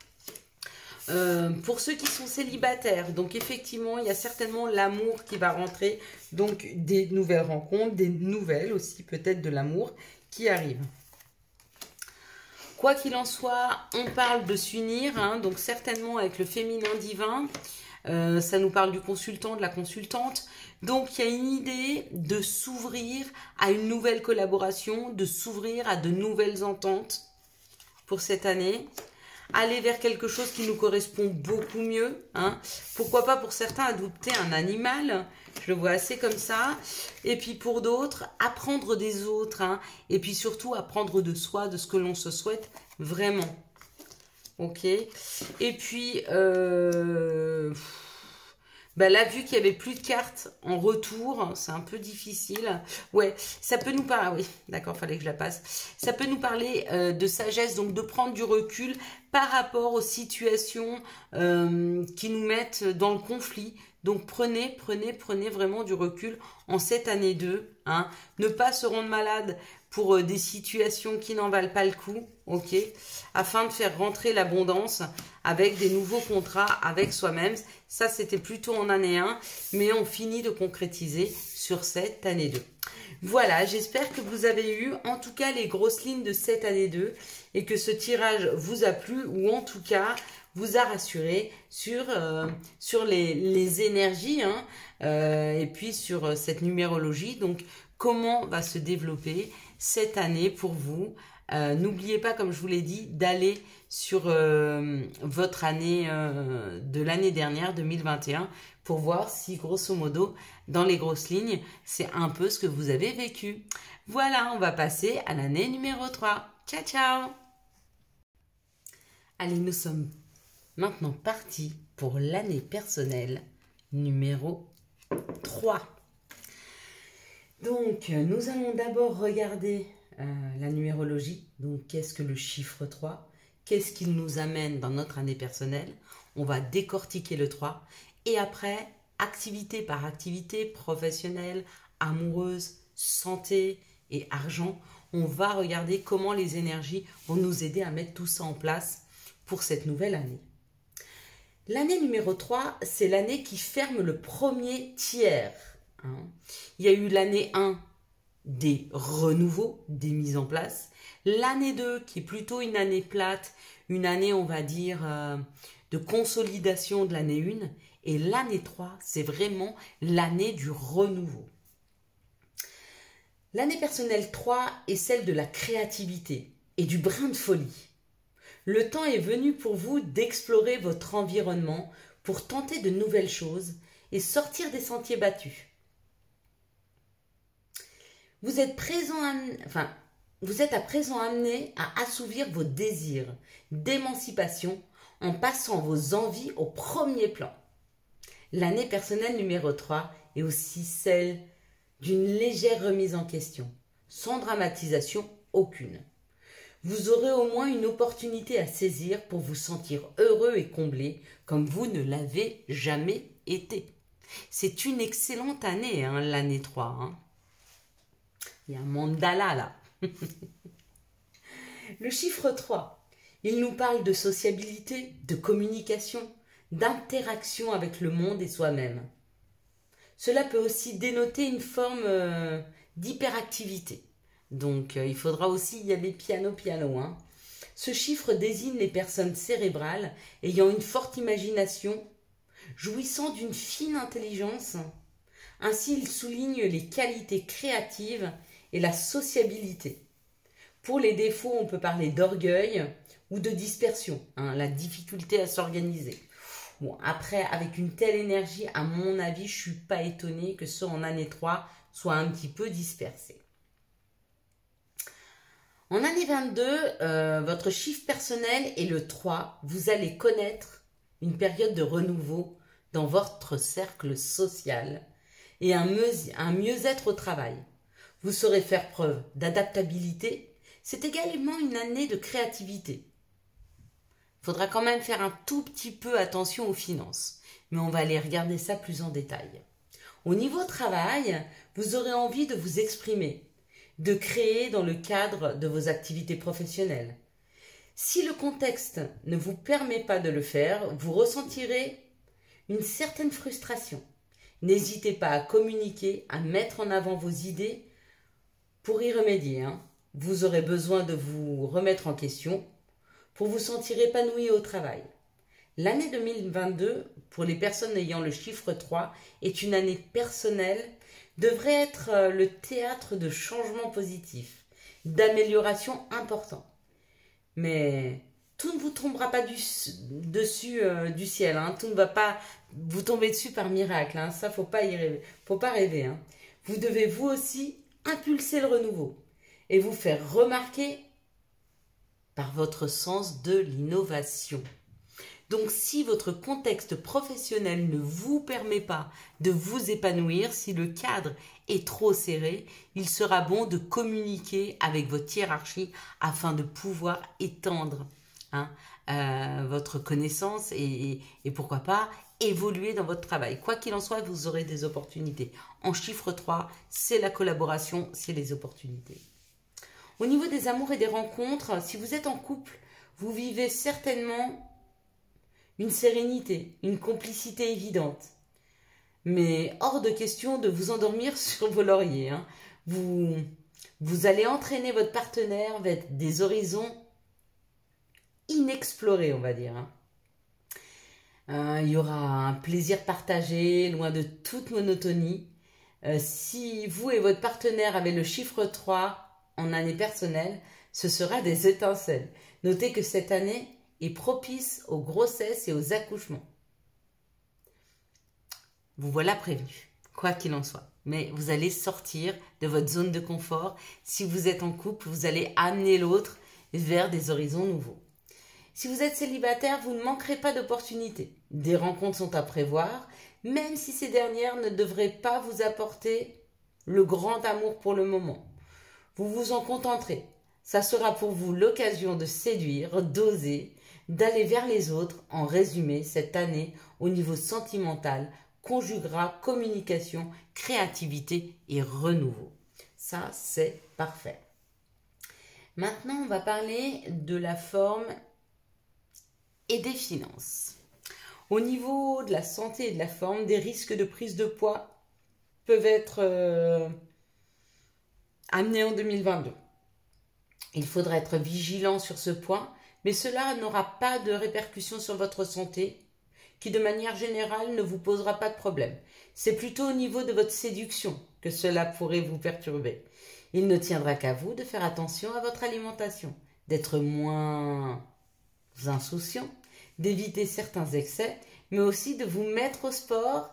Euh, pour ceux qui sont célibataires, donc effectivement, il y a certainement l'amour qui va rentrer. Donc des nouvelles rencontres, des nouvelles aussi peut-être de l'amour qui arrivent. Quoi qu'il en soit, on parle de s'unir, hein, donc certainement avec le féminin divin. Euh, ça nous parle du consultant, de la consultante. Donc, il y a une idée de s'ouvrir à une nouvelle collaboration, de s'ouvrir à de nouvelles ententes pour cette année. Aller vers quelque chose qui nous correspond beaucoup mieux. Hein. Pourquoi pas pour certains adopter un animal, je le vois assez comme ça. Et puis pour d'autres, apprendre des autres. Hein. Et puis surtout, apprendre de soi, de ce que l'on se souhaite vraiment. Ok. Et puis, euh, ben là, vu qu'il n'y avait plus de cartes en retour, c'est un peu difficile. Ouais, ça peut nous parler... Oui, d'accord, fallait que je la passe. Ça peut nous parler euh, de sagesse, donc de prendre du recul par rapport aux situations euh, qui nous mettent dans le conflit. Donc prenez, prenez, prenez vraiment du recul en cette année deux. Hein. Ne pas se rendre malade pour euh, des situations qui n'en valent pas le coup, ok, afin de faire rentrer l'abondance avec des nouveaux contrats avec soi-même. Ça, c'était plutôt en année un, mais on finit de concrétiser sur cette année deux. Voilà, j'espère que vous avez eu en tout cas les grosses lignes de cette année deux et que ce tirage vous a plu ou en tout cas vous a rassuré sur, euh, sur les, les énergies hein, euh, et puis sur euh, cette numérologie. Donc, comment va se développer cette année pour vous. Euh, N'oubliez pas, comme je vous l'ai dit, d'aller sur euh, votre année euh, de l'année dernière, deux mille vingt et un, pour voir si, grosso modo, dans les grosses lignes, c'est un peu ce que vous avez vécu. Voilà, on va passer à l'année numéro trois. Ciao, ciao! Allez, nous sommes maintenant partis pour l'année personnelle numéro trois. Donc, nous allons d'abord regarder euh, la numérologie. Donc, qu'est-ce que le chiffre trois? Qu'est-ce qu'il nous amène dans notre année personnelle? On va décortiquer le trois. Et après, activité par activité, professionnelle, amoureuse, santé et argent, on va regarder comment les énergies vont nous aider à mettre tout ça en place pour cette nouvelle année. L'année numéro trois, c'est l'année qui ferme le premier tiers. Il y a eu l'année un des renouveaux, des mises en place. L'année deux qui est plutôt une année plate, une année on va dire euh, de consolidation de l'année un. Et l'année trois, c'est vraiment l'année du renouveau. L'année personnelle trois est celle de la créativité et du brin de folie. Le temps est venu pour vous d'explorer votre environnement pour tenter de nouvelles choses et sortir des sentiers battus. Vous êtes, présent à, enfin, vous êtes à présent amené à assouvir vos désirs d'émancipation en passant vos envies au premier plan. L'année personnelle numéro trois est aussi celle d'une légère remise en question, sans dramatisation aucune. Vous aurez au moins une opportunité à saisir pour vous sentir heureux et comblé comme vous ne l'avez jamais été. C'est une excellente année, hein, l'année trois. Hein. Il y a un mandala là. Le chiffre trois, il nous parle de sociabilité, de communication, d'interaction avec le monde et soi-même. Cela peut aussi dénoter une forme euh, d'hyperactivité. Donc, euh, il faudra aussi y aller piano-piano. Hein. Ce chiffre désigne les personnes cérébrales ayant une forte imagination, jouissant d'une fine intelligence. Ainsi, il souligne les qualités créatives et la sociabilité. Pour les défauts, on peut parler d'orgueil ou de dispersion, hein, la difficulté à s'organiser. Bon, après, avec une telle énergie, à mon avis, je ne suis pas étonnée que ceux en année trois soient un petit peu dispersés. En année vingt-deux, euh, votre chiffre personnel est le trois. Vous allez connaître une période de renouveau dans votre cercle social et un mieux- un mieux-être au travail. Vous saurez faire preuve d'adaptabilité. C'est également une année de créativité. Il faudra quand même faire un tout petit peu attention aux finances, mais on va aller regarder ça plus en détail. Au niveau travail, vous aurez envie de vous exprimer, de créer dans le cadre de vos activités professionnelles. Si le contexte ne vous permet pas de le faire, vous ressentirez une certaine frustration. N'hésitez pas à communiquer, à mettre en avant vos idées pour y remédier. Hein. Vous aurez besoin de vous remettre en question pour vous sentir épanoui au travail. L'année deux mille vingt-deux, pour les personnes ayant le chiffre trois, est une année personnelle, devrait être le théâtre de changements positifs, d'améliorations importants. Mais tout ne vous tombera pas du, dessus euh, du ciel, hein. Tout ne va pas vous tomber dessus par miracle, hein. Ça, faut pas y rêver, faut pas rêver. Hein. Vous devez vous aussi impulser le renouveau et vous faire remarquer par votre sens de l'innovation. Donc, si votre contexte professionnel ne vous permet pas de vous épanouir, si le cadre est trop serré, il sera bon de communiquer avec votre hiérarchie afin de pouvoir étendre hein, euh, votre connaissance et, et, et pourquoi pas évoluer dans votre travail. Quoi qu'il en soit, vous aurez des opportunités. En chiffre trois, c'est la collaboration, c'est les opportunités. Au niveau des amours et des rencontres, si vous êtes en couple, vous vivez certainement une sérénité, une complicité évidente. Mais hors de question de vous endormir sur vos lauriers. Hein. Vous, vous allez entraîner votre partenaire vers des horizons inexplorés, on va dire. Hein. Euh, il y aura un plaisir partagé, loin de toute monotonie. Euh, si vous et votre partenaire avez le chiffre trois en année personnelle, ce sera des étincelles. Notez que cette année est propice aux grossesses et aux accouchements. Vous voilà prévenu, quoi qu'il en soit. Mais vous allez sortir de votre zone de confort. Si vous êtes en couple, vous allez amener l'autre vers des horizons nouveaux. Si vous êtes célibataire, vous ne manquerez pas d'opportunités. Des rencontres sont à prévoir, même si ces dernières ne devraient pas vous apporter le grand amour pour le moment. Vous vous en contenterez. Ça sera pour vous l'occasion de séduire, d'oser, d'aller vers les autres. En résumé, cette année, au niveau sentimental, conjuguera communication, créativité et renouveau. Ça, c'est parfait. Maintenant, on va parler de la forme et des finances. Au niveau de la santé et de la forme, des risques de prise de poids peuvent être euh, amenés en deux mille vingt-deux. Il faudra être vigilant sur ce point, mais cela n'aura pas de répercussions sur votre santé, qui de manière générale ne vous posera pas de problème. C'est plutôt au niveau de votre séduction que cela pourrait vous perturber. Il ne tiendra qu'à vous de faire attention à votre alimentation, d'être moins insouciant, d'éviter certains excès, mais aussi de vous mettre au sport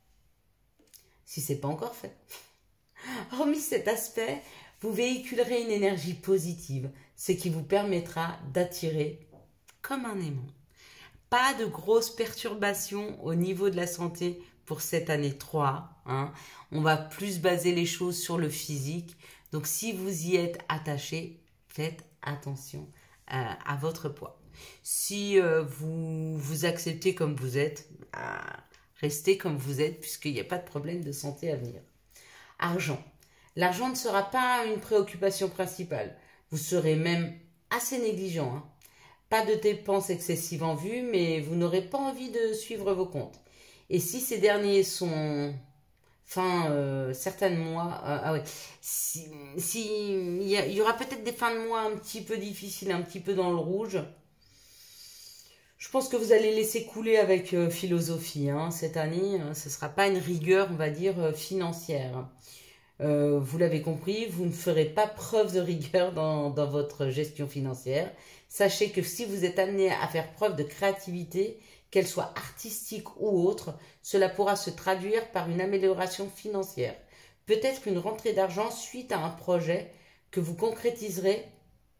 si ce n'est pas encore fait. Hormis cet aspect, vous véhiculerez une énergie positive, ce qui vous permettra d'attirer comme un aimant. Pas de grosses perturbations au niveau de la santé pour cette année trois. Hein. On va plus baser les choses sur le physique. Donc si vous y êtes attaché, faites attention euh, à votre poids. Si euh, vous vous acceptez comme vous êtes, euh, restez comme vous êtes puisqu'il n'y a pas de problème de santé à venir. Argent. L'argent ne sera pas une préoccupation principale. Vous serez même assez négligent. Hein. Pas de dépenses excessives en vue, mais vous n'aurez pas envie de suivre vos comptes. Et si ces derniers sont fin euh, certains mois, euh, ah ouais, si, si il y, y aura peut-être des fins de mois un petit peu difficiles, un petit peu dans le rouge. Je pense que vous allez laisser couler avec euh, philosophie. Hein, cette année, hein, ce ne sera pas une rigueur, on va dire, euh, financière. Euh, vous l'avez compris, vous ne ferez pas preuve de rigueur dans, dans votre gestion financière. Sachez que si vous êtes amené à faire preuve de créativité, qu'elle soit artistique ou autre, cela pourra se traduire par une amélioration financière. Peut-être une rentrée d'argent suite à un projet que vous concrétiserez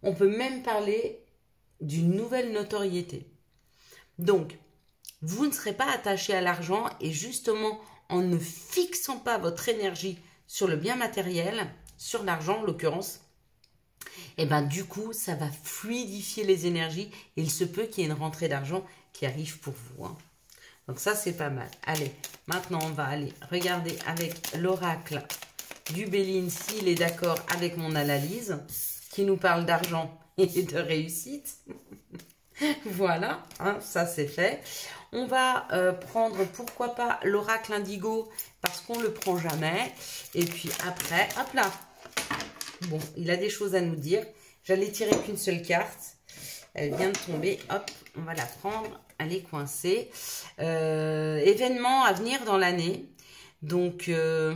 On peut même parler d'une nouvelle notoriété. Donc, vous ne serez pas attaché à l'argent et justement, en ne fixant pas votre énergie sur le bien matériel, sur l'argent en l'occurrence, et ben du coup, ça va fluidifier les énergies et il se peut qu'il y ait une rentrée d'argent qui arrive pour vous. Hein. Donc ça, c'est pas mal. Allez, maintenant, on va aller regarder avec l'oracle du Béline s'il est d'accord avec mon analyse qui nous parle d'argent et de réussite. Voilà, hein, ça c'est fait. On va euh, prendre, pourquoi pas, l'oracle indigo parce qu'on ne le prend jamais. Et puis après, hop là. Bon, il a des choses à nous dire. J'allais tirer qu'une seule carte. Elle vient de tomber. Hop, on va la prendre. Elle est coincée. Euh, événement à venir dans l'année. Donc, euh,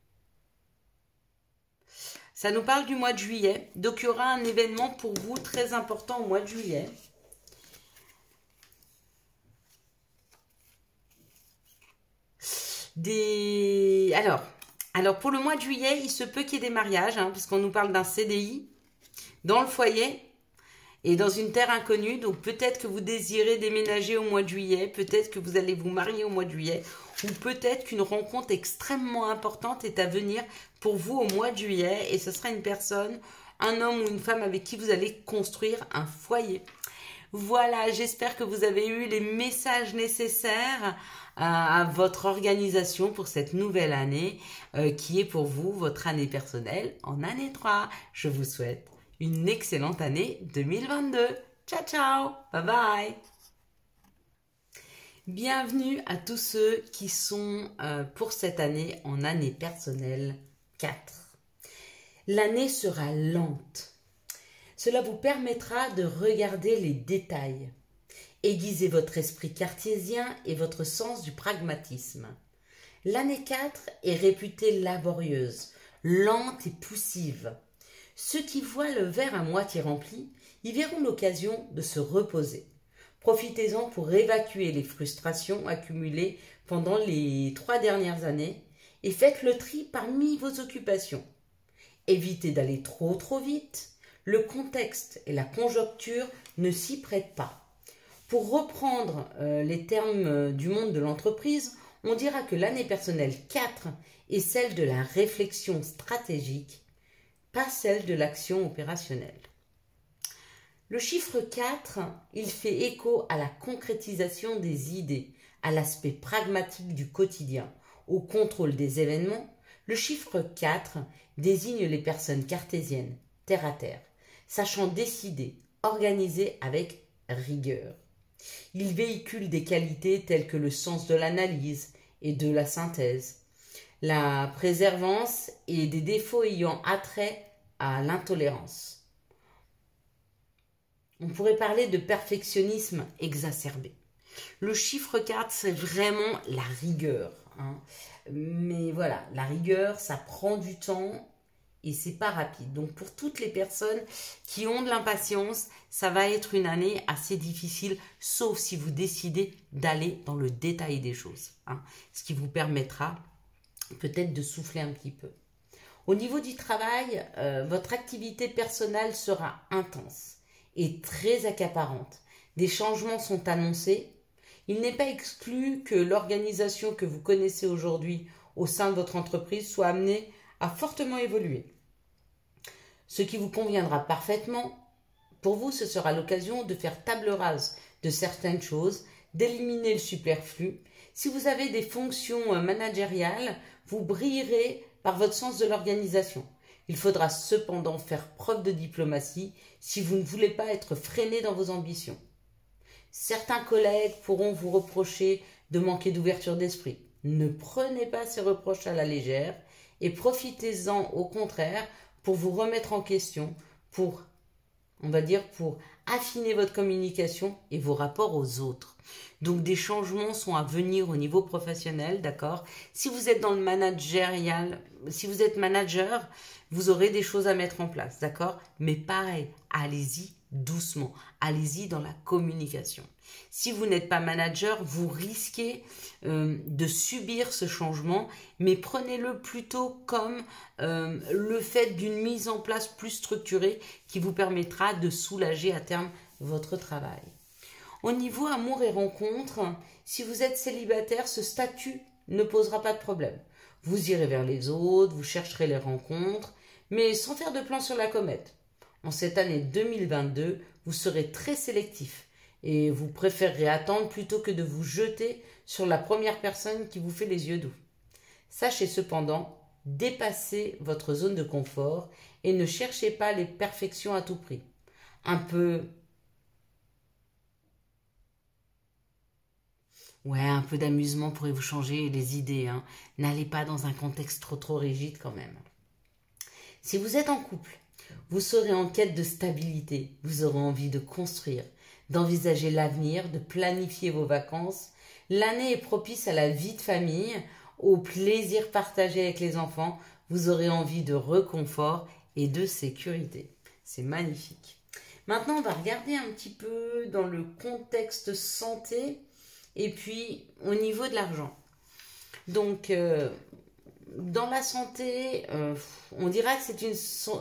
ça nous parle du mois de juillet. Donc, il y aura un événement pour vous très important au mois de juillet. Des... Alors, alors, pour le mois de juillet, il se peut qu'il y ait des mariages, hein, puisqu'on nous parle d'un C D I dans le foyer et dans une terre inconnue. Donc, peut-être que vous désirez déménager au mois de juillet, peut-être que vous allez vous marier au mois de juillet, ou peut-être qu'une rencontre extrêmement importante est à venir pour vous au mois de juillet, et ce sera une personne, un homme ou une femme avec qui vous allez construire un foyer. Voilà, j'espère que vous avez eu les messages nécessaires à, à votre organisation pour cette nouvelle année euh, qui est pour vous votre année personnelle en année trois. Je vous souhaite une excellente année deux mille vingt-deux. Ciao, ciao, bye bye. Bienvenue à tous ceux qui sont euh, pour cette année en année personnelle quatre. L'année sera lente. Cela vous permettra de regarder les détails, aiguiser votre esprit cartésien et votre sens du pragmatisme. L'année quatre est réputée laborieuse, lente et poussive. Ceux qui voient le verre à moitié rempli y verront l'occasion de se reposer. Profitez-en pour évacuer les frustrations accumulées pendant les trois dernières années et faites le tri parmi vos occupations. Évitez d'aller trop trop vite. Le contexte et la conjoncture ne s'y prêtent pas. Pour reprendre euh, les termes euh, du monde de l'entreprise, on dira que l'année personnelle quatre est celle de la réflexion stratégique, pas celle de l'action opérationnelle. Le chiffre quatre, il fait écho à la concrétisation des idées, à l'aspect pragmatique du quotidien, au contrôle des événements. Le chiffre quatre désigne les personnes cartésiennes, terre à terre, sachant décider, organiser avec rigueur. Il véhicule des qualités telles que le sens de l'analyse et de la synthèse, la préservance et des défauts ayant attrait à l'intolérance. On pourrait parler de perfectionnisme exacerbé. Le chiffre quatre, c'est vraiment la rigueur. Hein. Mais voilà, la rigueur, ça prend du temps. Et c'est pas rapide. Donc pour toutes les personnes qui ont de l'impatience, ça va être une année assez difficile, sauf si vous décidez d'aller dans le détail des choses. Hein, ce qui vous permettra peut-être de souffler un petit peu. Au niveau du travail, euh, votre activité personnelle sera intense et très accaparante. Des changements sont annoncés. Il n'est pas exclu que l'organisation que vous connaissez aujourd'hui au sein de votre entreprise soit amenée à fortement évoluer. Ce qui vous conviendra parfaitement, pour vous, ce sera l'occasion de faire table rase de certaines choses, d'éliminer le superflu. Si vous avez des fonctions managériales, vous brillerez par votre sens de l'organisation. Il faudra cependant faire preuve de diplomatie si vous ne voulez pas être freiné dans vos ambitions. Certains collègues pourront vous reprocher de manquer d'ouverture d'esprit. Ne prenez pas ces reproches à la légère et profitez-en au contraire pour vous remettre en question, pour, on va dire, pour affiner votre communication et vos rapports aux autres. Donc des changements sont à venir au niveau professionnel, d'accord? Si vous êtes dans le managérial, si vous êtes manager, vous aurez des choses à mettre en place, d'accord? Mais pareil, allez-y doucement. Allez-y dans la communication. Si vous n'êtes pas manager, vous risquez euh, de subir ce changement, mais prenez-le plutôt comme euh, le fait d'une mise en place plus structurée qui vous permettra de soulager à terme votre travail. Au niveau amour et rencontre, si vous êtes célibataire, ce statut ne posera pas de problème. Vous irez vers les autres, vous chercherez les rencontres, mais sans faire de plan sur la comète. En cette année deux mille vingt-deux, vous serez très sélectif et vous préférerez attendre plutôt que de vous jeter sur la première personne qui vous fait les yeux doux. Sachez cependant dépasser votre zone de confort et ne cherchez pas les perfections à tout prix. Un peu... Ouais, un peu d'amusement pourrait vous changer les idées, hein. N'allez pas dans un contexte trop trop rigide quand même. Si vous êtes en couple, vous serez en quête de stabilité, vous aurez envie de construire, d'envisager l'avenir, de planifier vos vacances. L'année est propice à la vie de famille, au plaisir partagé avec les enfants. Vous aurez envie de réconfort et de sécurité. C'est magnifique. Maintenant, on va regarder un petit peu dans le contexte santé et puis au niveau de l'argent. Donc, euh, dans la santé, euh, on dirait que c'est une...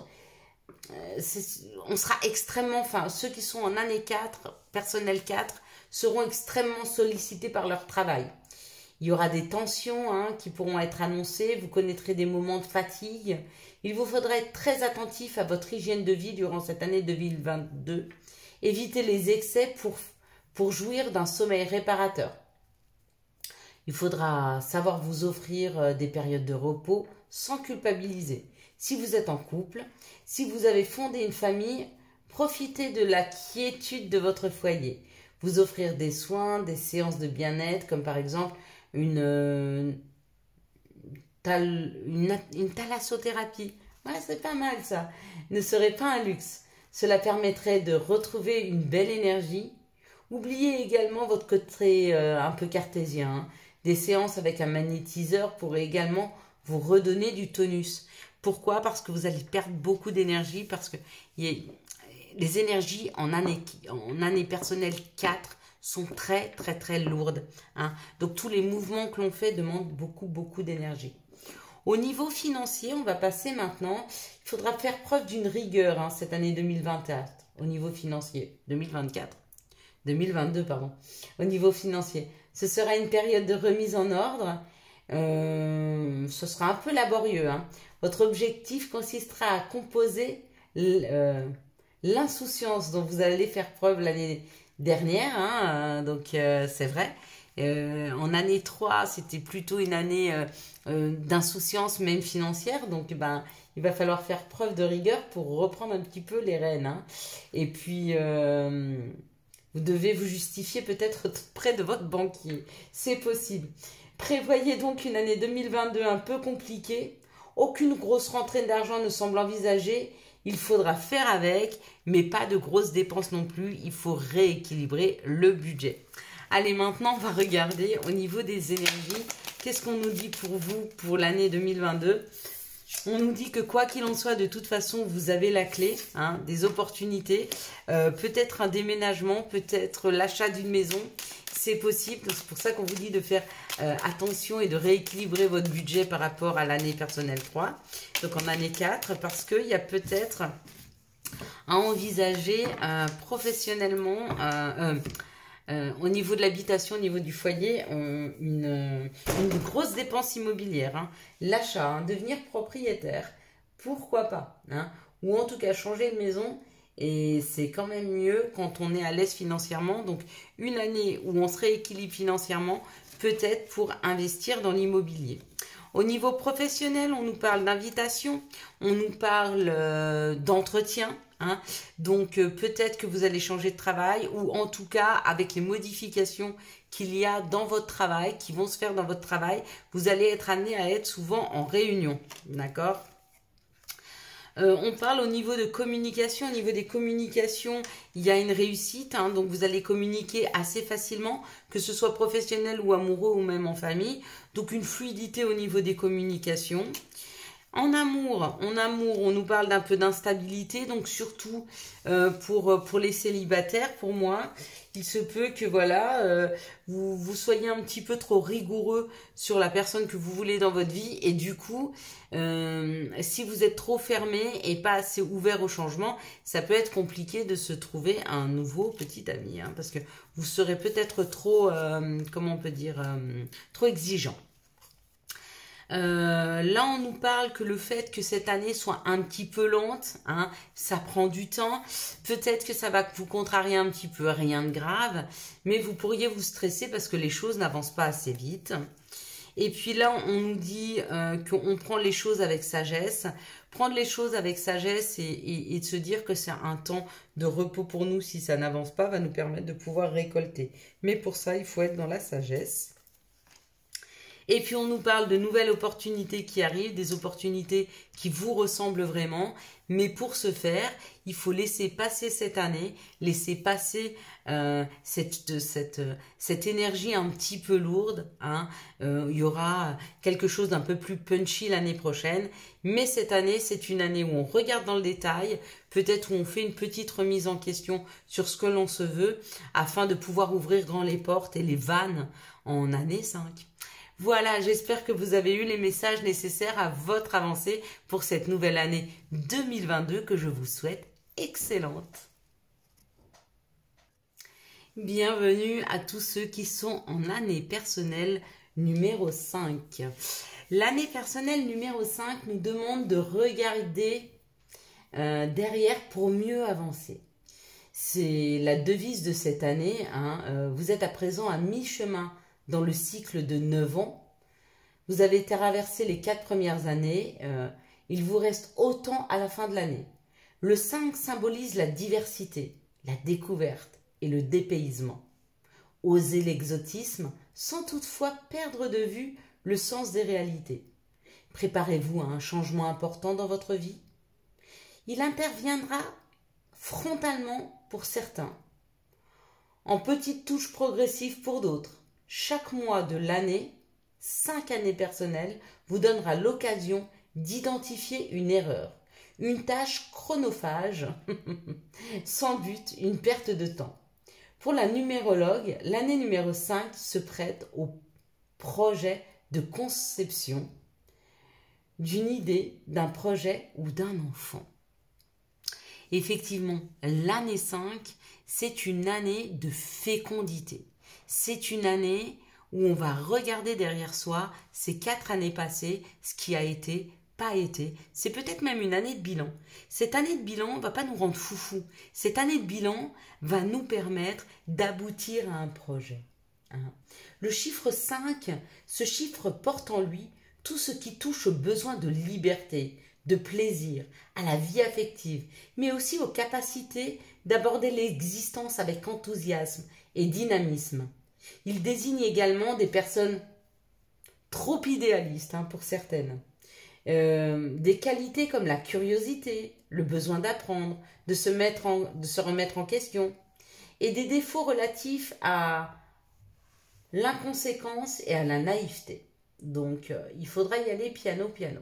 on sera extrêmement, enfin ceux qui sont en année quatre, personnel quatre, seront extrêmement sollicités par leur travail. Il y aura des tensions hein, qui pourront être annoncées, vous connaîtrez des moments de fatigue. Il vous faudra être très attentif à votre hygiène de vie durant cette année deux mille vingt-deux. Évitez les excès pour, pour jouir d'un sommeil réparateur. Il faudra savoir vous offrir des périodes de repos sans culpabiliser. Si vous êtes en couple, si vous avez fondé une famille, profitez de la quiétude de votre foyer. Vous offrir des soins, des séances de bien-être, comme par exemple une, euh, tal, une, une thalassothérapie. Ouais, c'est pas mal ça. Ne serait pas un luxe. Cela permettrait de retrouver une belle énergie. Oubliez également votre côté euh, un peu cartésien. Hein. Des séances avec un magnétiseur pourraient également vous redonner du tonus. Pourquoi? Parce que vous allez perdre beaucoup d'énergie, parce que y a, les énergies en année, en année personnelle quatre sont très très très lourdes. Hein. Donc tous les mouvements que l'on fait demandent beaucoup beaucoup d'énergie. Au niveau financier, on va passer maintenant, il faudra faire preuve d'une rigueur hein, cette année deux mille vingt-quatre, au niveau financier, deux mille vingt-quatre, deux mille vingt-deux pardon, au niveau financier. Ce sera une période de remise en ordre, euh, ce sera un peu laborieux. Hein. Votre objectif consistera à composer l'insouciance dont vous allez faire preuve l'année dernière, hein, donc euh, c'est vrai. Euh, en année trois, c'était plutôt une année euh, euh, d'insouciance même financière, donc ben, il va falloir faire preuve de rigueur pour reprendre un petit peu les rênes. Hein. Et puis, euh, vous devez vous justifier peut-être près de votre banquier, c'est possible. Prévoyez donc une année deux mille vingt-deux un peu compliquée. Aucune grosse rentrée d'argent ne semble envisagée. Il faudra faire avec, mais pas de grosses dépenses non plus. Il faut rééquilibrer le budget. Allez, maintenant, on va regarder au niveau des énergies. Qu'est-ce qu'on nous dit pour vous pour l'année deux mille vingt-deux? On nous dit que quoi qu'il en soit, de toute façon, vous avez la clé, hein, des opportunités. Euh, peut-être un déménagement, peut-être l'achat d'une maison. C'est possible, c'est pour ça qu'on vous dit de faire euh, attention et de rééquilibrer votre budget par rapport à l'année personnelle trois, donc en année quatre, parce qu'il y a peut-être à envisager euh, professionnellement, euh, euh, euh, au niveau de l'habitation, au niveau du foyer, euh, une, une grosse dépense immobilière, hein. L'achat, hein, devenir propriétaire, pourquoi pas, hein, ou en tout cas changer de maison. Et c'est quand même mieux quand on est à l'aise financièrement. Donc, une année où on se rééquilibre financièrement, peut-être pour investir dans l'immobilier. Au niveau professionnel, on nous parle d'invitation, on nous parle euh, d'entretien. Hein. Donc, euh, peut-être que vous allez changer de travail ou en tout cas, avec les modifications qu'il y a dans votre travail, qui vont se faire dans votre travail, vous allez être amené à être souvent en réunion. D'accord ? Euh, on parle au niveau de communication. Au niveau des communications, il y a une réussite. Hein, donc, vous allez communiquer assez facilement, que ce soit professionnel ou amoureux ou même en famille. Donc, une fluidité au niveau des communications. En amour, en amour, on nous parle d'un peu d'instabilité, donc surtout euh, pour, pour les célibataires, pour moi, il se peut que voilà, euh, vous, vous soyez un petit peu trop rigoureux sur la personne que vous voulez dans votre vie, et du coup, euh, si vous êtes trop fermé et pas assez ouvert au changement, ça peut être compliqué de se trouver un nouveau petit ami, hein, parce que vous serez peut-être trop, euh, comment on peut dire, euh, trop exigeant. Euh, là, on nous parle que le fait que cette année soit un petit peu lente, hein, ça prend du temps. Peut-être que ça va vous contrarier un petit peu, rien de grave, mais vous pourriez vous stresser parce que les choses n'avancent pas assez vite. Et puis là, on nous dit euh, qu'on prend les choses avec sagesse. Prendre les choses avec sagesse et, et, et de se dire que c'est un temps de repos pour nous si ça n'avance pas, va nous permettre de pouvoir récolter. Mais pour ça, il faut être dans la sagesse. Et puis on nous parle de nouvelles opportunités qui arrivent, des opportunités qui vous ressemblent vraiment. Mais pour ce faire, il faut laisser passer cette année, laisser passer euh, cette, cette, cette énergie un petit peu lourde. Hein. Euh, il y aura quelque chose d'un peu plus punchy l'année prochaine. Mais cette année, c'est une année où on regarde dans le détail, peut-être où on fait une petite remise en question sur ce que l'on se veut, afin de pouvoir ouvrir grand les portes et les vannes en année cinq. Voilà, j'espère que vous avez eu les messages nécessaires à votre avancée pour cette nouvelle année deux mille vingt-deux que je vous souhaite excellente. Bienvenue à tous ceux qui sont en année personnelle numéro cinq. L'année personnelle numéro cinq nous demande de regarder euh, derrière pour mieux avancer. C'est la devise de cette année. Hein. Euh, vous êtes à présent à mi-chemin dans le cycle de neuf ans. Vous avez traversé les quatre premières années. Euh, il vous reste autant à la fin de l'année. Le cinq symbolise la diversité, la découverte et le dépaysement. Osez l'exotisme sans toutefois perdre de vue le sens des réalités. Préparez-vous à un changement important dans votre vie. Il interviendra frontalement pour certains, en petites touches progressives pour d'autres. Chaque mois de l'année, cinq années personnelles, vous donnera l'occasion d'identifier une erreur, une tâche chronophage, sans but, une perte de temps. Pour la numérologue, l'année numéro cinq se prête au projet de conception d'une idée, d'un projet ou d'un enfant. Effectivement, l'année cinq, c'est une année de fécondité. C'est une année où on va regarder derrière soi ces quatre années passées, ce qui a été, pas été. C'est peut-être même une année de bilan. Cette année de bilan ne va pas nous rendre foufou. Cette année de bilan va nous permettre d'aboutir à un projet. Hein. Le chiffre cinq, ce chiffre porte en lui tout ce qui touche aux besoins de liberté, de plaisir, à la vie affective, mais aussi aux capacités d'aborder l'existence avec enthousiasme et dynamisme. Il désigne également des personnes trop idéalistes, hein, pour certaines. Euh, des qualités comme la curiosité, le besoin d'apprendre, de se mettre en, de se remettre en question, et des défauts relatifs à l'inconséquence et à la naïveté. Donc, euh, il faudra y aller piano, piano.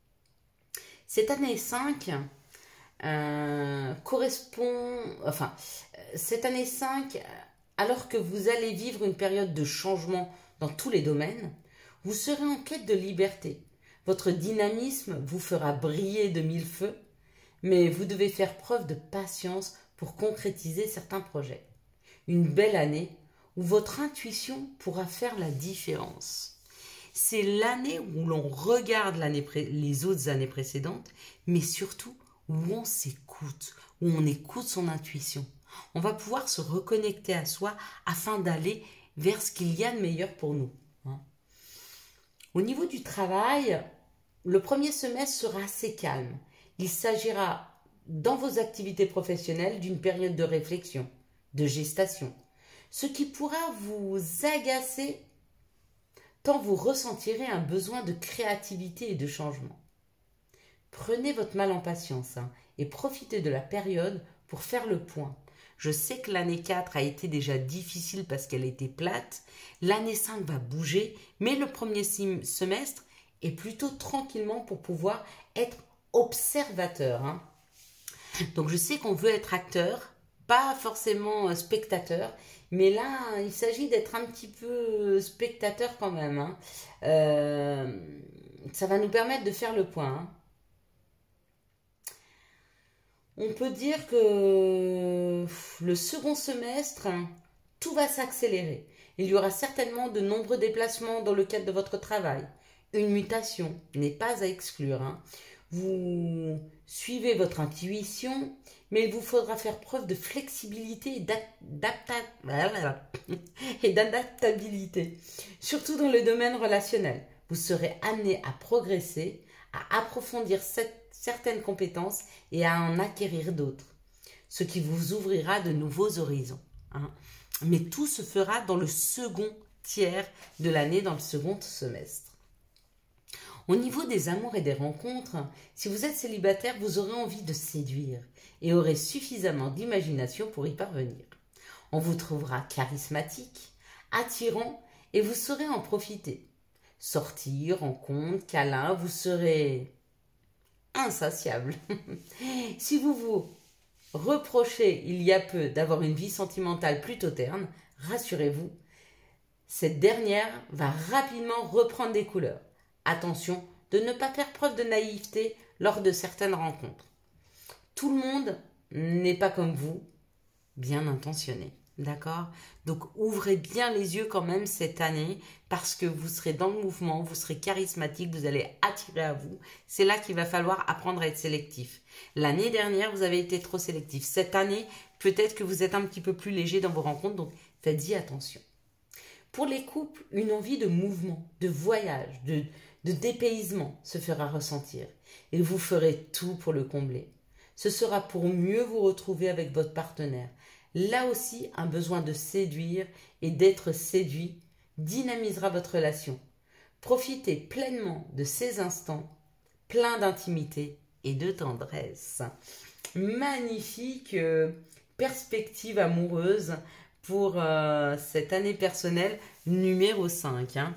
Cette année cinq euh, correspond... Enfin, cette année cinq... Alors que vous allez vivre une période de changement dans tous les domaines, vous serez en quête de liberté. Votre dynamisme vous fera briller de mille feux, mais vous devez faire preuve de patience pour concrétiser certains projets. Une belle année où votre intuition pourra faire la différence. C'est l'année où l'on regarde l'année pré- les autres années précédentes, mais surtout où on s'écoute, où on écoute son intuition. On va pouvoir se reconnecter à soi afin d'aller vers ce qu'il y a de meilleur pour nous. Au niveau du travail, le premier semestre sera assez calme. Il s'agira dans vos activités professionnelles d'une période de réflexion, de gestation, ce qui pourra vous agacer tant vous ressentirez un besoin de créativité et de changement. Prenez votre mal en patience hein, et profitez de la période pour faire le point. Je sais que l'année quatre a été déjà difficile parce qu'elle était plate. L'année cinq va bouger, mais le premier semestre et plutôt tranquillement pour pouvoir être observateur. Hein. Donc je sais qu'on veut être acteur, pas forcément spectateur, mais là il s'agit d'être un petit peu spectateur quand même. Hein. Euh, ça va nous permettre de faire le point. Hein. On peut dire que le second semestre, tout va s'accélérer. Il y aura certainement de nombreux déplacements dans le cadre de votre travail. Une mutation n'est pas à exclure. Hein. Vous suivez votre intuition, mais il vous faudra faire preuve de flexibilité et d'adaptabilité, surtout dans le domaine relationnel. Vous serez amené à progresser, à approfondir cette certaines compétences et à en acquérir d'autres, ce qui vous ouvrira de nouveaux horizons. Hein. Mais tout se fera dans le second tiers de l'année, dans le second semestre. Au niveau des amours et des rencontres, si vous êtes célibataire, vous aurez envie de séduire et aurez suffisamment d'imagination pour y parvenir. On vous trouvera charismatique, attirant et vous saurez en profiter. Sortir, rencontre, câlin, vous serez insatiable. Si vous vous reprochez il y a peu d'avoir une vie sentimentale plutôt terne, rassurez-vous, cette dernière va rapidement reprendre des couleurs. Attention de ne pas faire preuve de naïveté lors de certaines rencontres. Tout le monde n'est pas comme vous, bien intentionné. D'accord? Donc ouvrez bien les yeux quand même cette année parce que vous serez dans le mouvement, vous serez charismatique, vous allez attirer à vous. C'est là qu'il va falloir apprendre à être sélectif. L'année dernière, vous avez été trop sélectif. Cette année, peut-être que vous êtes un petit peu plus léger dans vos rencontres, donc faites-y attention. Pour les couples, une envie de mouvement, de voyage, de, de dépaysement se fera ressentir et vous ferez tout pour le combler. Ce sera pour mieux vous retrouver avec votre partenaire. Là aussi, un besoin de séduire et d'être séduit dynamisera votre relation. Profitez pleinement de ces instants, pleins d'intimité et de tendresse. Magnifique euh, perspective amoureuse pour euh, cette année personnelle numéro cinq. Hein.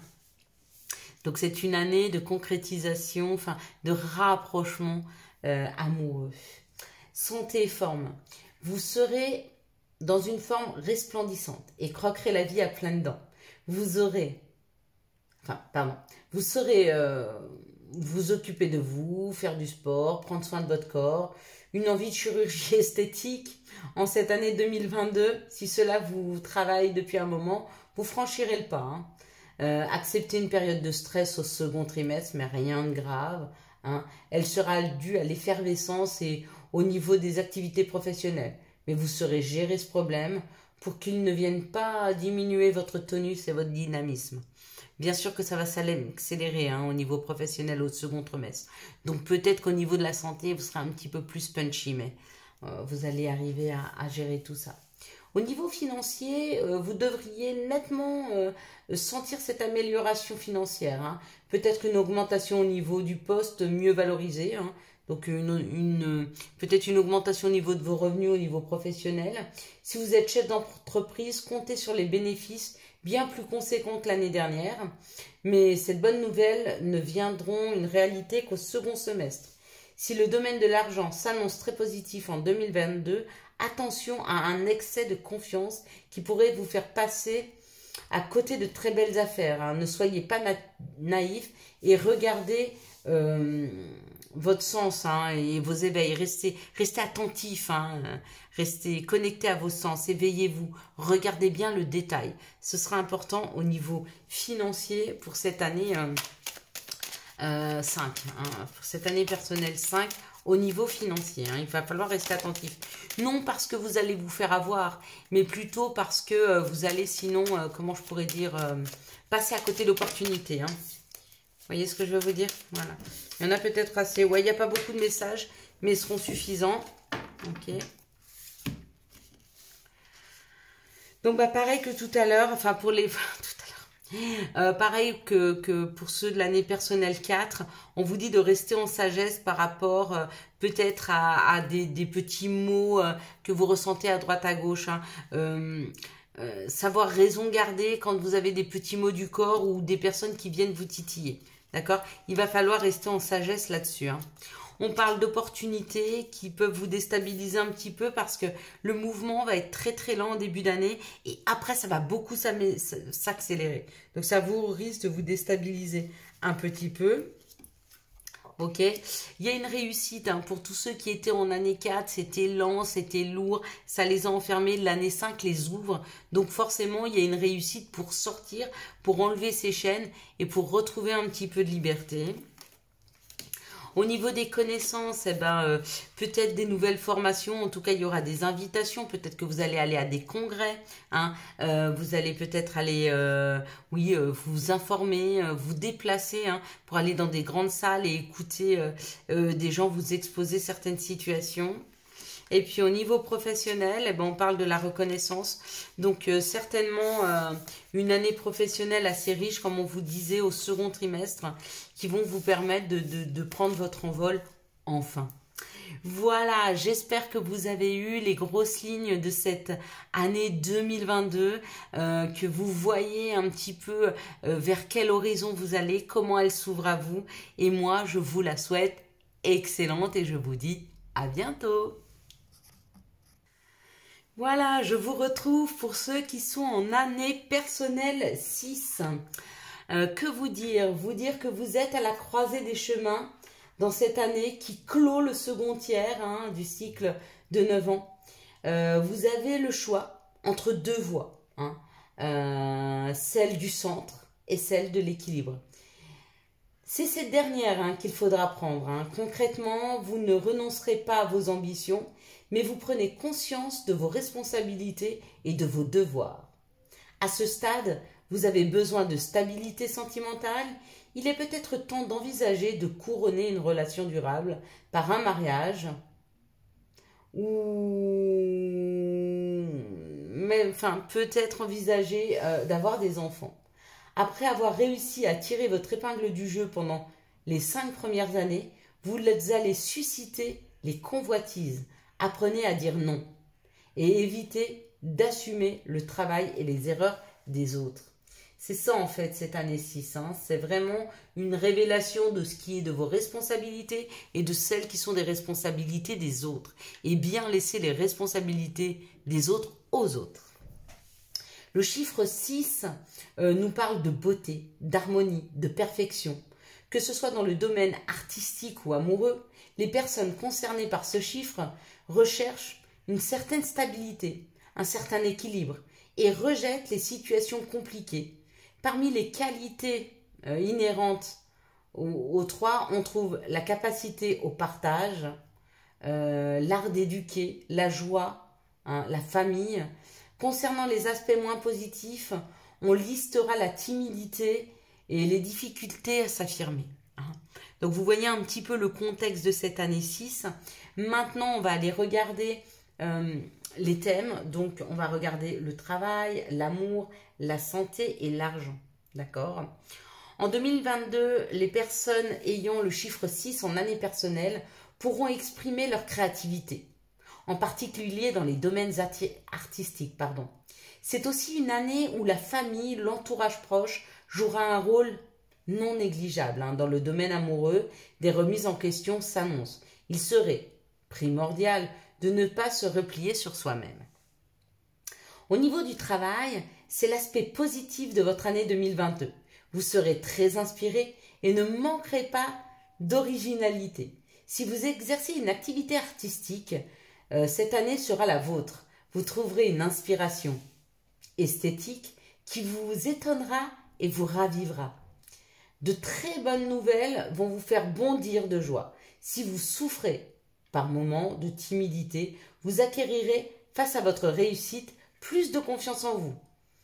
Donc c'est une année de concrétisation, enfin de rapprochement euh, amoureux. Santé et forme. Vous serez dans une forme resplendissante et croquerez la vie à pleines dents. Vous aurez, enfin, pardon, vous saurez euh, vous occuper de vous, faire du sport, prendre soin de votre corps, une envie de chirurgie esthétique. En cette année deux mille vingt-deux, si cela vous travaille depuis un moment, vous franchirez le pas. Hein. Euh, acceptez une période de stress au second trimestre, mais rien de grave. Hein. Elle sera due à l'effervescence et au niveau des activités professionnelles. Mais vous saurez gérer ce problème pour qu'il ne vienne pas diminuer votre tonus et votre dynamisme. Bien sûr que ça va s'accélérer hein, au niveau professionnel au second trimestre. Donc peut-être qu'au niveau de la santé, vous serez un petit peu plus punchy, mais euh, vous allez arriver à, à gérer tout ça. Au niveau financier, euh, vous devriez nettement euh, sentir cette amélioration financière. Hein. Peut-être une augmentation au niveau du poste mieux valorisé, hein. Donc, une, une, peut-être une augmentation au niveau de vos revenus, au niveau professionnel. Si vous êtes chef d'entreprise, comptez sur les bénéfices bien plus conséquents que l'année dernière. Mais cette bonne nouvelle ne viendront une réalité qu'au second semestre. Si le domaine de l'argent s'annonce très positif en deux mille vingt-deux, attention à un excès de confiance qui pourrait vous faire passer à côté de très belles affaires. Hein. Ne soyez pas na naïf et regardez... Euh, votre sens hein, et vos éveils, restez, restez attentifs, hein, restez connectés à vos sens, éveillez-vous, regardez bien le détail. Ce sera important au niveau financier pour cette année euh, euh, cinq, hein, pour cette année personnelle cinq, au niveau financier. Hein, il va falloir rester attentif. Non parce que vous allez vous faire avoir, mais plutôt parce que euh, vous allez sinon, euh, comment je pourrais dire, euh, passer à côté d'opportunités. Hein. Vous voyez ce que je veux vous dire? Voilà. Il y en a peut-être assez. Ouais, il n'y a pas beaucoup de messages, mais ils seront suffisants. Ok. Donc, bah, pareil que tout à l'heure, enfin, pour les... tout à l'heure. Euh, pareil que, que pour ceux de l'année personnelle quatre, on vous dit de rester en sagesse par rapport euh, peut-être à, à des, des petits mots euh, que vous ressentez à droite à gauche. Hein. Euh, Euh, savoir raison garder quand vous avez des petits maux du corps ou des personnes qui viennent vous titiller. D'accord? Il va falloir rester en sagesse là-dessus. Hein. On parle d'opportunités qui peuvent vous déstabiliser un petit peu parce que le mouvement va être très très lent au début d'année et après ça va beaucoup s'accélérer. Donc ça vous risque de vous déstabiliser un petit peu. Ok, il y a une réussite hein, pour tous ceux qui étaient en année quatre, c'était lent, c'était lourd, ça les a enfermés, l'année cinq les ouvre, donc forcément il y a une réussite pour sortir, pour enlever ces chaînes et pour retrouver un petit peu de liberté. Au niveau des connaissances, eh ben, euh, peut-être des nouvelles formations, en tout cas il y aura des invitations, peut-être que vous allez aller à des congrès, hein, euh, vous allez peut-être aller euh, oui, euh, vous informer, euh, vous déplacer hein, pour aller dans des grandes salles et écouter euh, euh, des gens vous exposer certaines situations. Et puis au niveau professionnel, eh ben, on parle de la reconnaissance. Donc euh, certainement euh, une année professionnelle assez riche, comme on vous disait, au second trimestre, qui vont vous permettre de, de, de prendre votre envol enfin. Voilà, j'espère que vous avez eu les grosses lignes de cette année deux mille vingt-deux, euh, que vous voyez un petit peu euh, vers quel horizon vous allez, comment elle s'ouvre à vous. Et moi, je vous la souhaite excellente et je vous dis à bientôt. Voilà, je vous retrouve pour ceux qui sont en année personnelle six. Euh, que vous dire? Vous dire que vous êtes à la croisée des chemins dans cette année qui clôt le second tiers hein, du cycle de neuf ans. Euh, vous avez le choix entre deux voies, hein, euh, celle du centre et celle de l'équilibre. C'est cette dernière hein, qu'il faudra prendre. Hein. Concrètement, vous ne renoncerez pas à vos ambitions, mais vous prenez conscience de vos responsabilités et de vos devoirs. À ce stade, vous avez besoin de stabilité sentimentale. Il est peut-être temps d'envisager de couronner une relation durable par un mariage ou même, enfin, peut-être envisager euh, d'avoir des enfants. Après avoir réussi à tirer votre épingle du jeu pendant les cinq premières années, vous allez susciter les convoitises. Apprenez à dire non et évitez d'assumer le travail et les erreurs des autres. C'est ça en fait cette année six. Hein. C'est vraiment une révélation de ce qui est de vos responsabilités et de celles qui sont des responsabilités des autres. Et bien laisser les responsabilités des autres aux autres. Le chiffre six euh, nous parle de beauté, d'harmonie, de perfection. Que ce soit dans le domaine artistique ou amoureux, les personnes concernées par ce chiffre recherchent une certaine stabilité, un certain équilibre et rejettent les situations compliquées. Parmi les qualités euh, inhérentes aux, aux trois, on trouve la capacité au partage, euh, l'art d'éduquer, la joie, hein, la famille. Concernant les aspects moins positifs, on listera la timidité et les difficultés à s'affirmer. Donc vous voyez un petit peu le contexte de cette année six. Maintenant, on va aller regarder euh, les thèmes. Donc on va regarder le travail, l'amour, la santé et l'argent. D'accord ? En deux mille vingt-deux, les personnes ayant le chiffre six en année personnelle pourront exprimer leur créativité, en particulier dans les domaines artistiques. Pardon. C'est aussi une année où la famille, l'entourage proche jouera un rôle non négligeable. Hein. Dans le domaine amoureux, des remises en question s'annoncent. Il serait primordial de ne pas se replier sur soi-même. Au niveau du travail, c'est l'aspect positif de votre année deux mille vingt-deux. Vous serez très inspiré et ne manquerez pas d'originalité. Si vous exercez une activité artistique, euh, cette année sera la vôtre. Vous trouverez une inspiration esthétique qui vous étonnera et vous ravivera. De très bonnes nouvelles vont vous faire bondir de joie. Si vous souffrez par moments de timidité, vous acquérirez face à votre réussite plus de confiance en vous.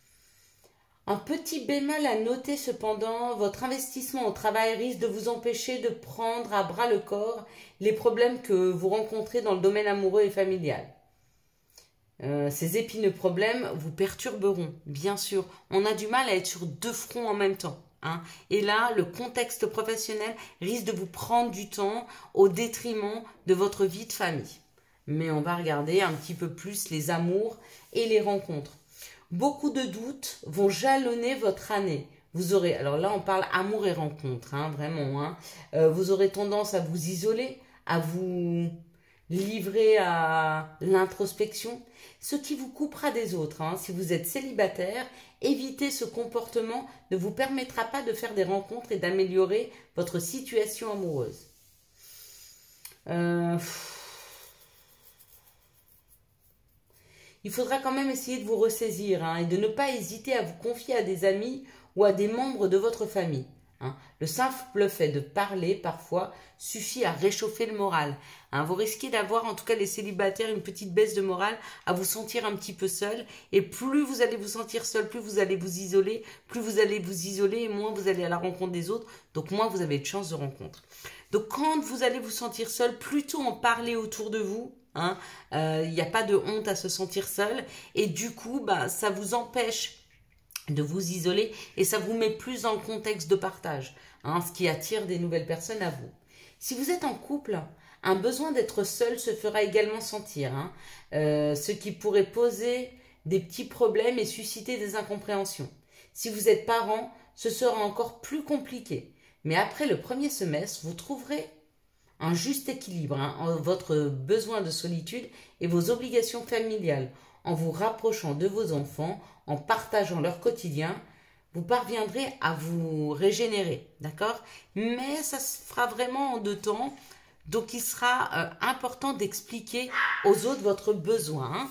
Un petit bémol à noter cependant, votre investissement au travail risque de vous empêcher de prendre à bras le corps les problèmes que vous rencontrez dans le domaine amoureux et familial. Euh, ces épineux problèmes vous perturberont, bien sûr. On a du mal à être sur deux fronts en même temps. Hein. Et là, le contexte professionnel risque de vous prendre du temps au détriment de votre vie de famille. Mais on va regarder un petit peu plus les amours et les rencontres. Beaucoup de doutes vont jalonner votre année. vous aurez, alors là on parle amour et rencontre, hein, vraiment, hein, euh, vous aurez tendance à vous isoler, à vous livrer à l'introspection, ce qui vous coupera des autres. Hein. Si vous êtes célibataire, éviter ce comportement ne vous permettra pas de faire des rencontres et d'améliorer votre situation amoureuse. Euh... Il faudra quand même essayer de vous ressaisir, hein, et de ne pas hésiter à vous confier à des amis ou à des membres de votre famille. Hein. Le simple fait de parler, parfois, suffit à réchauffer le moral. Hein. Vous risquez d'avoir, en tout cas les célibataires, une petite baisse de morale, à vous sentir un petit peu seul. Et plus vous allez vous sentir seul, plus vous allez vous isoler. Plus vous allez vous isoler, et moins vous allez à la rencontre des autres. Donc moins vous avez de chances de rencontre. Donc quand vous allez vous sentir seul, plutôt en parler autour de vous. Hein. Euh, il n'y a pas de honte à se sentir seul. Et du coup, bah, ça vous empêche de vous isoler et ça vous met plus dans le contexte de partage, hein, ce qui attire des nouvelles personnes à vous. Si vous êtes en couple, un besoin d'être seul se fera également sentir, hein, euh, ce qui pourrait poser des petits problèmes et susciter des incompréhensions. Si vous êtes parent, ce sera encore plus compliqué. Mais après le premier semestre, vous trouverez un juste équilibre, hein, entre votre besoin de solitude et vos obligations familiales. En vous rapprochant de vos enfants, en partageant leur quotidien, vous parviendrez à vous régénérer, d'accord? Mais ça se fera vraiment en deux temps, donc il sera euh, important d'expliquer aux autres votre besoin. Hein.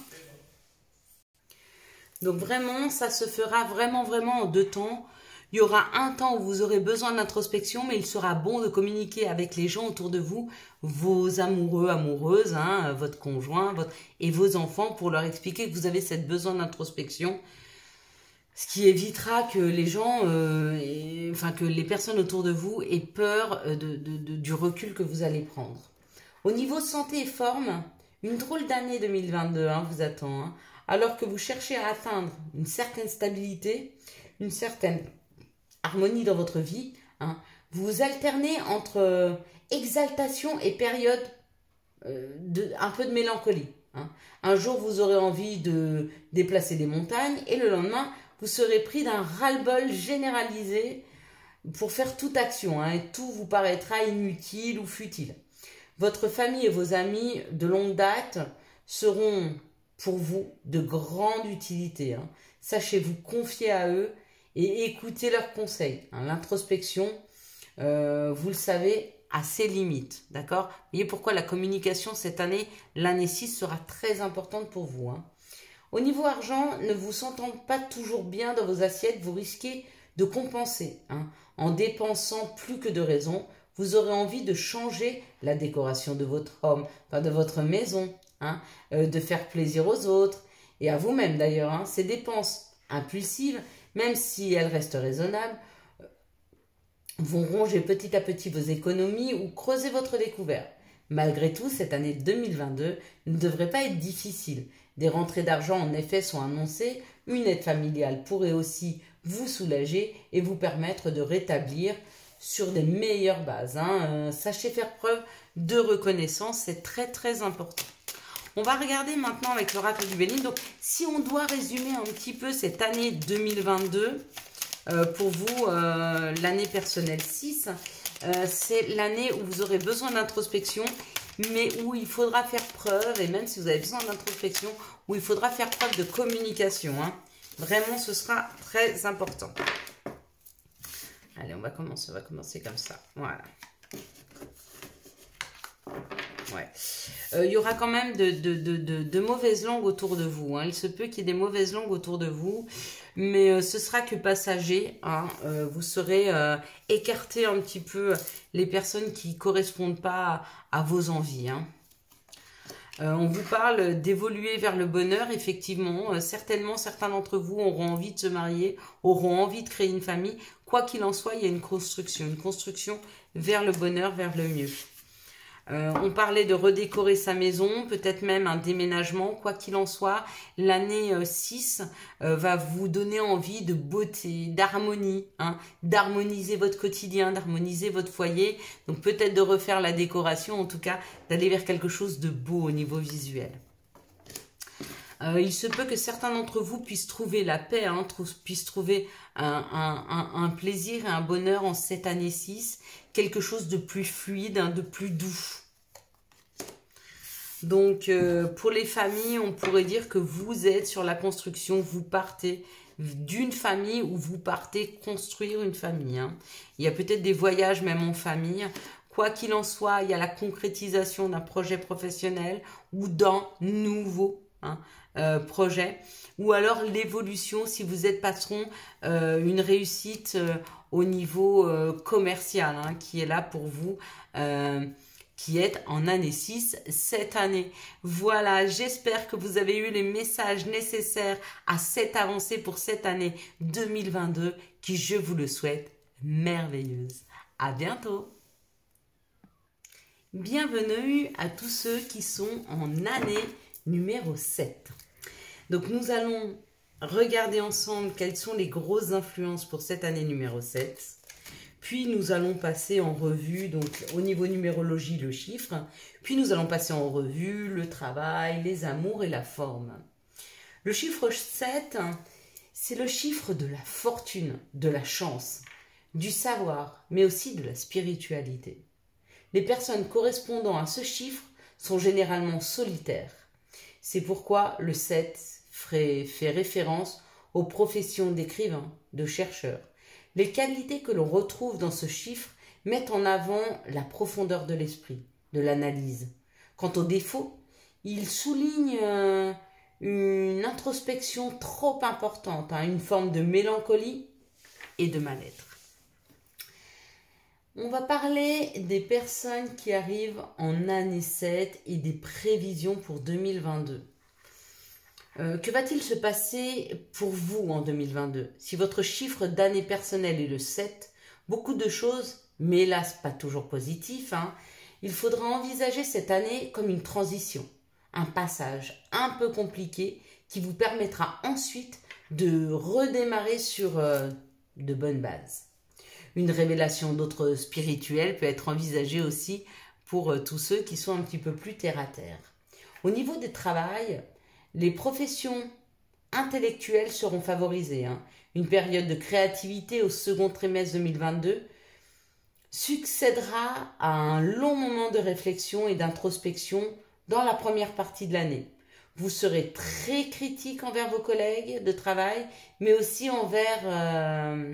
Donc vraiment, ça se fera vraiment, vraiment en deux temps. Il y aura un temps où vous aurez besoin d'introspection, mais il sera bon de communiquer avec les gens autour de vous, vos amoureux, amoureuses, hein, votre conjoint votre... et vos enfants, pour leur expliquer que vous avez cette besoin d'introspection, ce qui évitera que les gens, euh, et, enfin que les personnes autour de vous aient peur de, de, de, du recul que vous allez prendre. Au niveau santé et forme, une drôle d'année deux mille vingt-deux hein, vous attend, hein, alors que vous cherchez à atteindre une certaine stabilité, une certaine harmonie dans votre vie, hein. Vous vous alternez entre euh, exaltation et période euh, de, un peu de mélancolie. Hein. Un jour, vous aurez envie de déplacer des montagnes et le lendemain, vous serez pris d'un ras-le-bol généralisé pour faire toute action, hein, et tout vous paraîtra inutile ou futile. Votre famille et vos amis de longue date seront pour vous de grande utilité. Hein. Sachez vous confier à eux et écoutez leurs conseils. Hein, l'introspection, euh, vous le savez, a ses limites, d'accord? Vous voyez pourquoi la communication cette année, l'année six, sera très importante pour vous. Hein. Au niveau argent, ne vous sentant pas toujours bien dans vos assiettes, vous risquez de compenser. Hein. En dépensant plus que de raison, vous aurez envie de changer la décoration de votre home, enfin de votre maison, hein, euh, de faire plaisir aux autres et à vous-même d'ailleurs. Hein. Ces dépenses impulsives, même si elles restent raisonnables, vont ronger petit à petit vos économies ou creuser votre découvert. Malgré tout, cette année deux mille vingt-deux ne devrait pas être difficile. Des rentrées d'argent en effet sont annoncées, une aide familiale pourrait aussi vous soulager et vous permettre de rétablir sur des meilleures bases. Hein. Euh, sachez faire preuve de reconnaissance, c'est très très important. On va regarder maintenant avec l'oracle du Béline. Donc, si on doit résumer un petit peu cette année deux mille vingt-deux, euh, pour vous, euh, l'année personnelle six, euh, c'est l'année où vous aurez besoin d'introspection, mais où il faudra faire preuve, et même si vous avez besoin d'introspection, où il faudra faire preuve de communication. Hein. Vraiment, ce sera très important. Allez, on va commencer, on va commencer comme ça. Voilà. Ouais. Euh, il y aura quand même de, de, de, de, de mauvaises langues autour de vous. Hein. Il se peut qu'il y ait des mauvaises langues autour de vous, mais euh, ce sera que passager. Hein. Euh, vous serez euh, écarté un petit peu les personnes qui ne correspondent pas à, à vos envies. Hein. Euh, on vous parle d'évoluer vers le bonheur, effectivement. Euh, certainement, certains d'entre vous auront envie de se marier, auront envie de créer une famille. Quoi qu'il en soit, il y a une construction, une construction vers le bonheur, vers le mieux. Euh, on parlait de redécorer sa maison, peut-être même un déménagement. Quoi qu'il en soit, l'année euh, six euh, va vous donner envie de beauté, d'harmonie, hein, d'harmoniser votre quotidien, d'harmoniser votre foyer. Donc peut-être de refaire la décoration, en tout cas d'aller vers quelque chose de beau au niveau visuel. Euh, il se peut que certains d'entre vous puissent trouver la paix, hein, puissent trouver un, un, un, un plaisir et un bonheur en cette année six, quelque chose de plus fluide, hein, de plus doux. Donc, euh, pour les familles, on pourrait dire que vous êtes sur la construction, vous partez d'une famille ou vous partez construire une famille. Hein. Il y a peut-être des voyages même en famille. Quoi qu'il en soit, il y a la concrétisation d'un projet professionnel ou d'un nouveau hein, euh, projet. Ou alors l'évolution, si vous êtes patron, euh, une réussite euh, au niveau euh, commercial hein, qui est là pour vous. Euh, qui est en année six cette année. Voilà, j'espère que vous avez eu les messages nécessaires à cette avancée pour cette année deux mille vingt-deux qui, je vous le souhaite, merveilleuse. À bientôt. Bienvenue à tous ceux qui sont en année numéro sept. Donc nous allons regarder ensemble quelles sont les grosses influences pour cette année numéro sept. Puis nous allons passer en revue, donc au niveau numérologie, le chiffre. Puis nous allons passer en revue le travail, les amours et la forme. Le chiffre sept, c'est le chiffre de la fortune, de la chance, du savoir, mais aussi de la spiritualité. Les personnes correspondant à ce chiffre sont généralement solitaires. C'est pourquoi le sept fait, fait référence aux professions d'écrivains, de chercheurs. Les qualités que l'on retrouve dans ce chiffre mettent en avant la profondeur de l'esprit, de l'analyse. Quant aux défauts, il souligne euh, une introspection trop importante, hein, une forme de mélancolie et de mal-être. On va parler des personnes qui arrivent en année sept et des prévisions pour deux mille vingt-deux. Euh, que va-t-il se passer pour vous en deux mille vingt-deux? Si votre chiffre d'année personnelle est le sept, beaucoup de choses, mais hélas pas toujours positif, hein, il faudra envisager cette année comme une transition, un passage un peu compliqué qui vous permettra ensuite de redémarrer sur euh, de bonnes bases. Une révélation d'autres spirituels peut être envisagée aussi pour euh, tous ceux qui sont un petit peu plus terre à terre. Au niveau du travail, les professions intellectuelles seront favorisées. Hein. Une période de créativité au second trimestre deux mille vingt-deux succédera à un long moment de réflexion et d'introspection dans la première partie de l'année. Vous serez très critique envers vos collègues de travail, mais aussi envers, euh,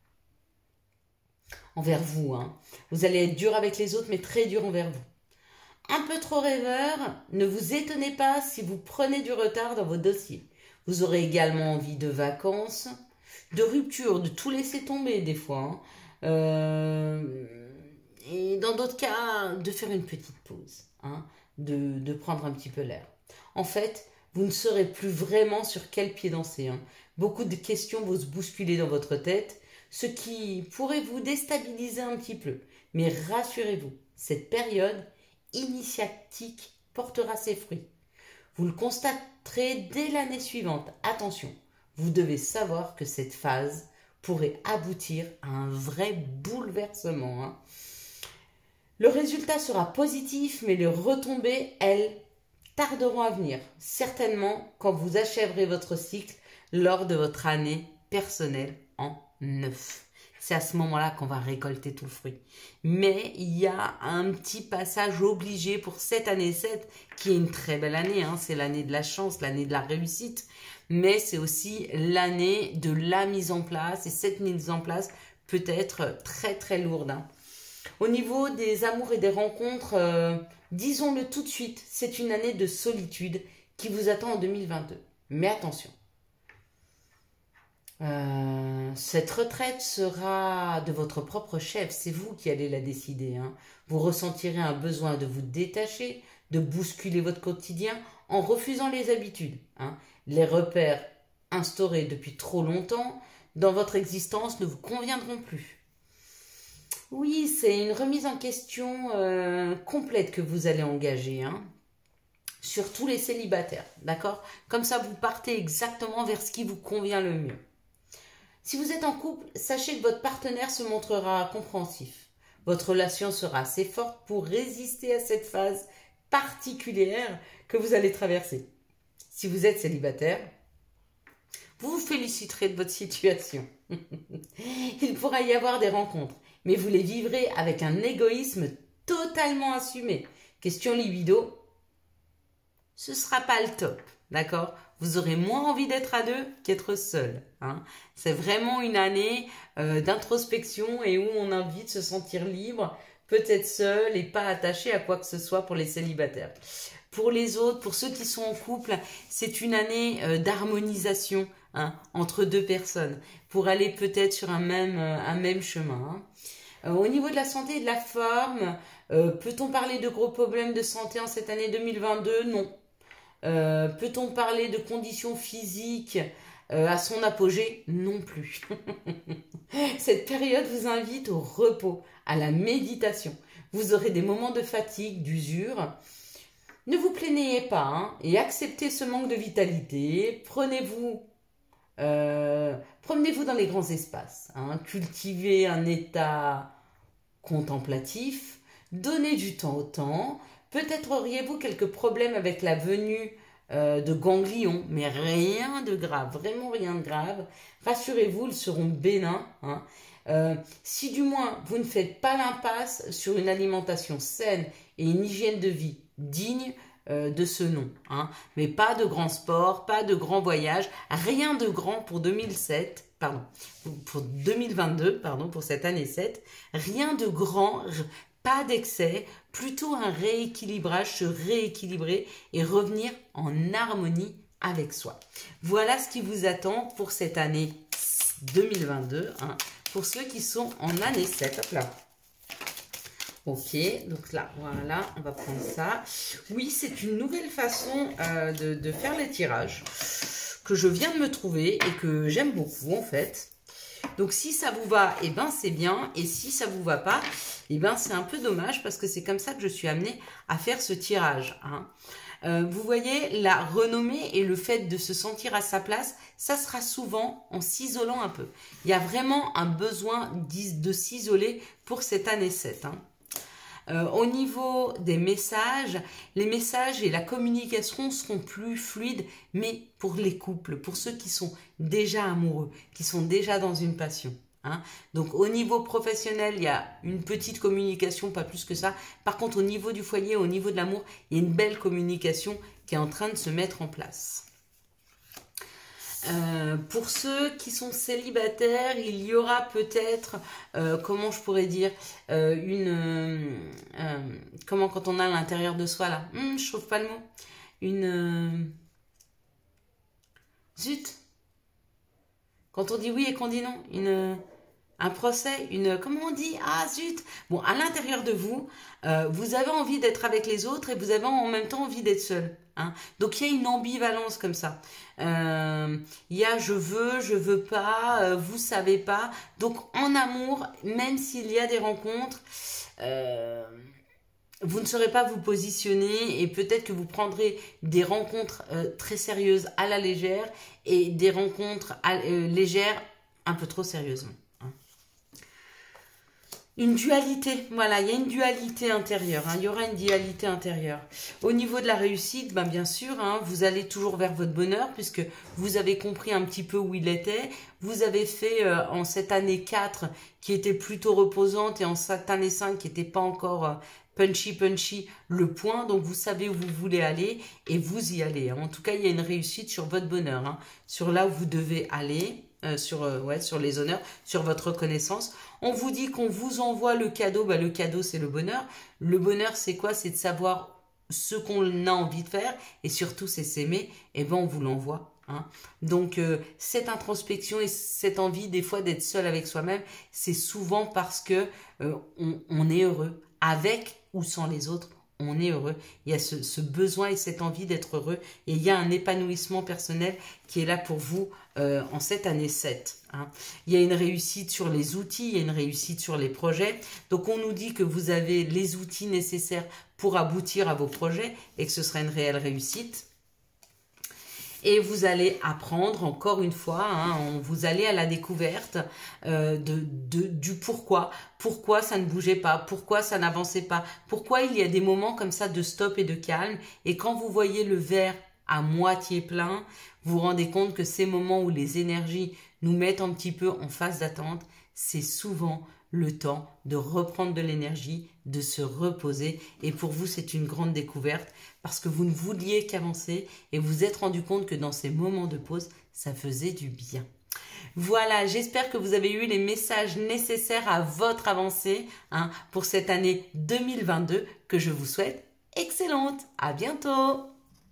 envers vous. Hein. Vous allez être dur avec les autres, mais très dur envers vous. Un peu trop rêveur, ne vous étonnez pas si vous prenez du retard dans vos dossiers. Vous aurez également envie de vacances, de rupture, de tout laisser tomber des fois. Hein. Euh, et dans d'autres cas, de faire une petite pause, hein, de, de prendre un petit peu l'air. En fait, vous ne saurez plus vraiment sur quel pied danser. Hein. Beaucoup de questions vont se bousculer dans votre tête, ce qui pourrait vous déstabiliser un petit peu. Mais rassurez-vous, cette période initiatique portera ses fruits. Vous le constaterez dès l'année suivante. Attention, vous devez savoir que cette phase pourrait aboutir à un vrai bouleversement. Hein. Le résultat sera positif, mais les retombées, elles, tarderont à venir. Certainement quand vous achèverez votre cycle lors de votre année personnelle en neuf. C'est à ce moment-là qu'on va récolter tout le fruit. Mais il y a un petit passage obligé pour cette année sept, qui est une très belle année. Hein. C'est l'année de la chance, l'année de la réussite. Mais c'est aussi l'année de la mise en place. Et cette mise en place peut être très très lourde. Hein. Au niveau des amours et des rencontres, euh, disons-le tout de suite, c'est une année de solitude qui vous attend en deux mille vingt-deux. Mais attention. Euh, cette retraite sera de votre propre chef, c'est vous qui allez la décider. Hein. Vous ressentirez un besoin de vous détacher, de bousculer votre quotidien en refusant les habitudes. Hein. Les repères instaurés depuis trop longtemps dans votre existence ne vous conviendront plus. Oui, c'est une remise en question euh, complète que vous allez engager. Hein. Surtout les célibataires, d'accord? Comme ça, vous partez exactement vers ce qui vous convient le mieux. Si vous êtes en couple, sachez que votre partenaire se montrera compréhensif. Votre relation sera assez forte pour résister à cette phase particulière que vous allez traverser. si vous êtes célibataire, vous vous féliciterez de votre situation. Il pourra y avoir des rencontres, mais vous les vivrez avec un égoïsme totalement assumé. Question libido, ce ne sera pas le top, d'accord? Vous aurez moins envie d'être à deux qu'être seul. Hein. C'est vraiment une année euh, d'introspection et où on a envie de se sentir libre, peut-être seul et pas attaché à quoi que ce soit pour les célibataires. Pour les autres, pour ceux qui sont en couple, c'est une année euh, d'harmonisation hein, entre deux personnes pour aller peut-être sur un même, euh, un même chemin. Hein. Euh, au niveau de la santé et de la forme, euh, peut-on parler de gros problèmes de santé en cette année deux mille vingt-deux? Non. Euh, peut-on parler de conditions physiques euh, à son apogée? Non plus. Cette période vous invite au repos, à la méditation. Vous aurez des moments de fatigue, d'usure. Ne vous plaignez pas hein, et acceptez ce manque de vitalité. Prenez-vous, euh, promenez-vous dans les grands espaces. Hein, cultivez un état contemplatif. Donnez du temps au temps. Peut-être auriez-vous quelques problèmes avec la venue euh, de ganglions, mais rien de grave, vraiment rien de grave. Rassurez-vous, ils seront bénins. Hein. Euh, si du moins vous ne faites pas l'impasse sur une alimentation saine et une hygiène de vie digne euh, de ce nom. Hein. Mais pas de grands sports, pas de grands voyages, rien de grand pour deux mille sept, pardon, pour deux mille vingt-deux, pardon, pour cette année sept. Rien de grand. Pas d'excès, plutôt un rééquilibrage, se rééquilibrer et revenir en harmonie avec soi. Voilà ce qui vous attend pour cette année deux mille vingt-deux, hein, pour ceux qui sont en année sept. Hop là. Ok, donc là, voilà, on va prendre ça. Oui, c'est une nouvelle façon euh, de, de faire les tirages que je viens de me trouver et que j'aime beaucoup en fait. Donc si ça vous va, eh ben c'est bien. Et si ça vous va pas, eh ben c'est un peu dommage parce que c'est comme ça que je suis amenée à faire ce tirage. Hein. Euh, vous voyez, la renommée et le fait de se sentir à sa place, ça sera souvent en s'isolant un peu. Il y a vraiment un besoin de s'isoler pour cette année sept. Hein. Euh, au niveau des messages, les messages et la communication seront plus fluides, mais pour les couples, pour ceux qui sont déjà amoureux, qui sont déjà dans une passion. Hein. Donc au niveau professionnel, il y a une petite communication, pas plus que ça. Par contre, au niveau du foyer, au niveau de l'amour, il y a une belle communication qui est en train de se mettre en place. Euh, pour ceux qui sont célibataires, il y aura peut-être, euh, comment je pourrais dire, euh, une, euh, euh, comment quand on a à l'intérieur de soi là, hum, je trouve pas le mot, une, euh, zut, quand on dit oui et qu'on dit non, une, un procès, une, comment on dit, ah zut, bon, à l'intérieur de vous, euh, vous avez envie d'être avec les autres et vous avez en même temps envie d'être seul. Hein. Donc il y a une ambivalence comme ça. Euh, il y a je veux, je veux pas, euh, vous savez pas. Donc en amour, même s'il y a des rencontres, euh, vous ne saurez pas vous positionner et peut-être que vous prendrez des rencontres euh, très sérieuses à la légère et des rencontres à, euh, légères un peu trop sérieusement. Une dualité, voilà, il y a une dualité intérieure, hein, il y aura une dualité intérieure. Au niveau de la réussite, ben bien sûr, hein, vous allez toujours vers votre bonheur puisque vous avez compris un petit peu où il était. Vous avez fait euh, en cette année quatre qui était plutôt reposante et en cette année cinq qui n'était pas encore euh, punchy punchy le point. Donc vous savez où vous voulez aller et vous y allez. Hein. En tout cas, il y a une réussite sur votre bonheur, hein, sur là où vous devez aller. Euh, sur, euh, ouais, sur les honneurs, sur votre reconnaissance. On vous dit qu'on vous envoie le cadeau. Bah, le cadeau, c'est le bonheur. Le bonheur, c'est quoi? C'est de savoir ce qu'on a envie de faire et surtout, c'est s'aimer. Et ben, on vous l'envoie. Hein. Donc, euh, cette introspection et cette envie, des fois, d'être seul avec soi-même, c'est souvent parce que euh, on, on est heureux. Avec ou sans les autres, on est heureux. Il y a ce, ce besoin et cette envie d'être heureux. Et il y a un épanouissement personnel qui est là pour vous euh, en cette année sept. Hein. Il y a une réussite sur les outils, il y a une réussite sur les projets. Donc on nous dit que vous avez les outils nécessaires pour aboutir à vos projets et que ce sera une réelle réussite. Et vous allez apprendre encore une fois, hein, vous allez à la découverte euh, de, de, du pourquoi. Pourquoi ça ne bougeait pas, pourquoi ça n'avançait pas, pourquoi il y a des moments comme ça de stop et de calme. Et quand vous voyez le verre à moitié plein, vous vous rendez compte que ces moments où les énergies nous mettent un petit peu en phase d'attente, c'est souvent le temps de reprendre de l'énergie, de se reposer. Et pour vous, c'est une grande découverte parce que vous ne vouliez qu'avancer et vous vous êtes rendu compte que dans ces moments de pause, ça faisait du bien. Voilà, j'espère que vous avez eu les messages nécessaires à votre avancée hein, pour cette année deux mille vingt-deux que je vous souhaite excellente. À bientôt.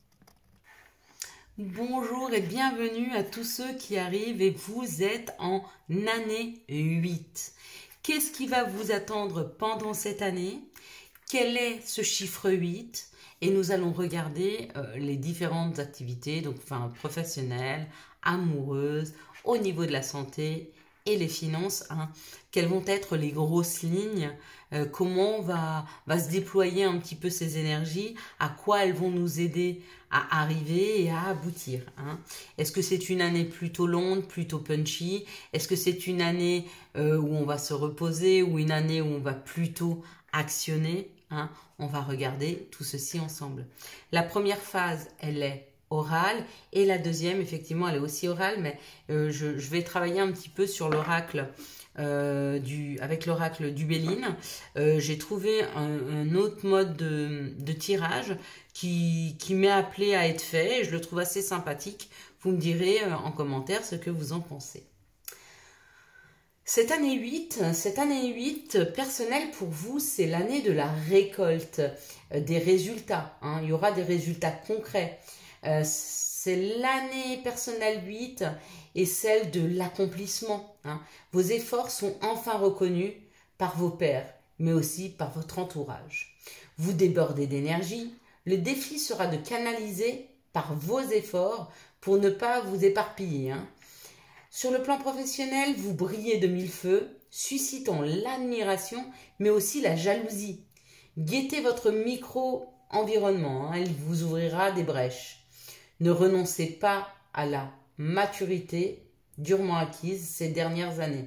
Bonjour et bienvenue à tous ceux qui arrivent et vous êtes en année huit. Qu'est-ce qui va vous attendre pendant cette année? Quel est ce chiffre huit? Et nous allons regarder euh, les différentes activités, donc enfin, professionnelles, amoureuses, au niveau de la santé et les finances. Hein. Quelles vont être les grosses lignes? euh, Comment va, va se déployer un petit peu ces énergies? À quoi elles vont nous aider à arriver et à aboutir hein. Est-ce que c'est une année plutôt longue, plutôt punchy? Est-ce que c'est une année euh, où on va se reposer ou une année où on va plutôt actionner hein? On va regarder tout ceci ensemble. La première phase, elle est orale et la deuxième, effectivement, elle est aussi orale, mais euh, je, je vais travailler un petit peu sur l'oracle euh, du, avec l'oracle du Béline. Euh, j'ai trouvé un, un autre mode de, de tirage qui, qui m'est appelé à être fait et je le trouve assez sympathique. Vous me direz euh, en commentaire ce que vous en pensez. Cette année huit, cette année huit personnelle pour vous, c'est l'année de la récolte, euh, des résultats. Hein. Il y aura des résultats concrets. Euh, c'est l'année personnelle huit et celle de l'accomplissement. Hein. Vos efforts sont enfin reconnus par vos pairs, mais aussi par votre entourage. Vous débordez d'énergie. Le défi sera de canaliser par vos efforts pour ne pas vous éparpiller. Hein. Sur le plan professionnel, vous brillez de mille feux, suscitant l'admiration, mais aussi la jalousie. Guettez votre micro-environnement, hein, il vous ouvrira des brèches. Ne renoncez pas à la maturité durement acquise ces dernières années.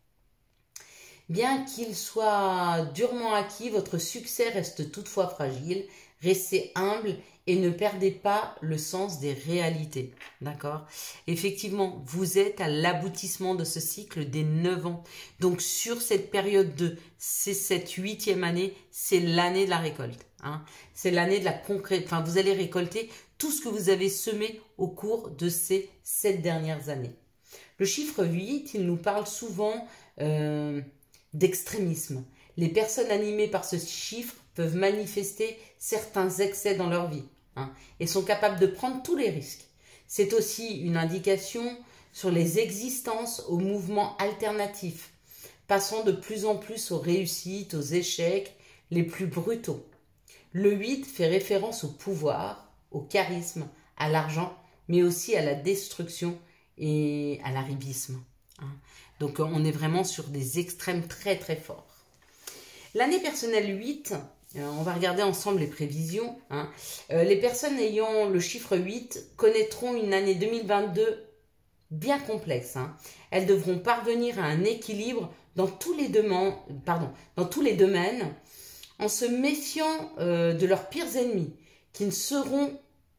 Bien qu'il soit durement acquis, votre succès reste toutefois fragile. Restez humble et ne perdez pas le sens des réalités. D'accord? Effectivement, vous êtes à l'aboutissement de ce cycle des neuf ans. Donc, sur cette période de c'est cette huitième année, c'est l'année de la récolte. Hein? C'est l'année de la concrète. Enfin, vous allez récolter tout ce que vous avez semé au cours de ces sept dernières années. Le chiffre huit, il nous parle souvent euh, d'extrémisme. Les personnes animées par ce chiffre peuvent manifester certains excès dans leur vie hein, et sont capables de prendre tous les risques. C'est aussi une indication sur les existences aux mouvements alternatifs, passant de plus en plus aux réussites, aux échecs les plus brutaux. Le huit fait référence au pouvoir, au charisme, à l'argent, mais aussi à la destruction et à l'aribisme. Hein. Donc on est vraiment sur des extrêmes très très forts. L'année personnelle huit, euh, on va regarder ensemble les prévisions. Hein. Euh, les personnes ayant le chiffre huit connaîtront une année deux mille vingt-deux bien complexe. Hein. Elles devront parvenir à un équilibre dans tous les, domaines, pardon, dans tous les domaines en se méfiant euh, de leurs pires ennemis qui ne seront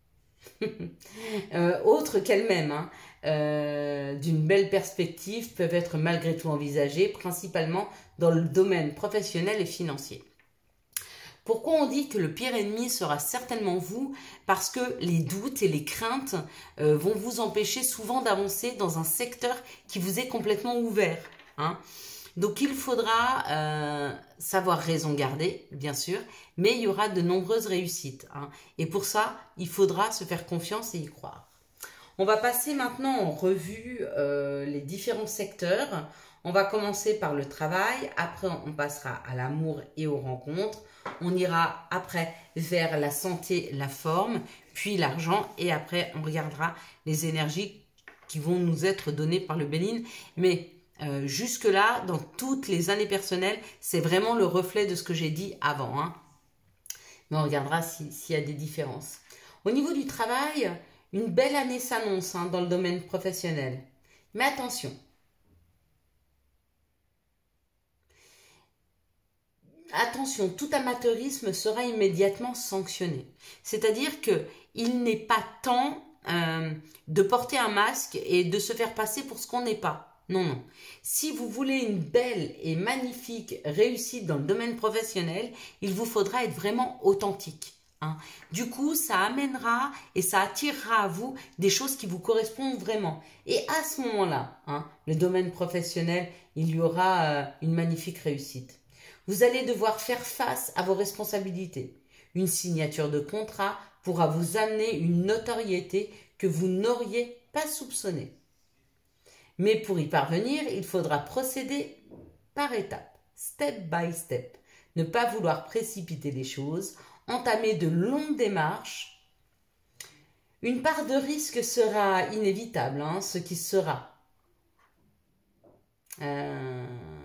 euh, autres qu'elles-mêmes. Hein. Euh, d'une belle perspective peuvent être malgré tout envisagées, principalement dans le domaine professionnel et financier. Pourquoi on dit que le pire ennemi sera certainement vous? Parce que les doutes et les craintes euh, vont vous empêcher souvent d'avancer dans un secteur qui vous est complètement ouvert. Hein. Donc il faudra euh, savoir raison garder, bien sûr, mais il y aura de nombreuses réussites. Hein. Et pour ça, il faudra se faire confiance et y croire. On va passer maintenant en revue euh, les différents secteurs. On va commencer par le travail, après on passera à l'amour et aux rencontres. On ira après vers la santé, la forme, puis l'argent et après on regardera les énergies qui vont nous être données par le Béline. Mais euh, jusque-là, dans toutes les années personnelles, c'est vraiment le reflet de ce que j'ai dit avant. Hein. Mais on regardera si, s'il y a des différences. Au niveau du travail, une belle année s'annonce hein, dans le domaine professionnel. Mais attention, attention, tout amateurisme sera immédiatement sanctionné. C'est-à-dire que il n'est pas temps euh, de porter un masque et de se faire passer pour ce qu'on n'est pas. Non, non. Si vous voulez une belle et magnifique réussite dans le domaine professionnel, il vous faudra être vraiment authentique. Hein. Du coup, ça amènera et ça attirera à vous des choses qui vous correspondent vraiment. Et à ce moment-là, hein, le domaine professionnel, il y aura euh, une magnifique réussite. Vous allez devoir faire face à vos responsabilités. Une signature de contrat pourra vous amener une notoriété que vous n'auriez pas soupçonnée. Mais pour y parvenir, il faudra procéder par étapes, step by step. Ne pas vouloir précipiter les choses, entamer de longues démarches. Une part de risque sera inévitable, hein, ce qui sera. Euh...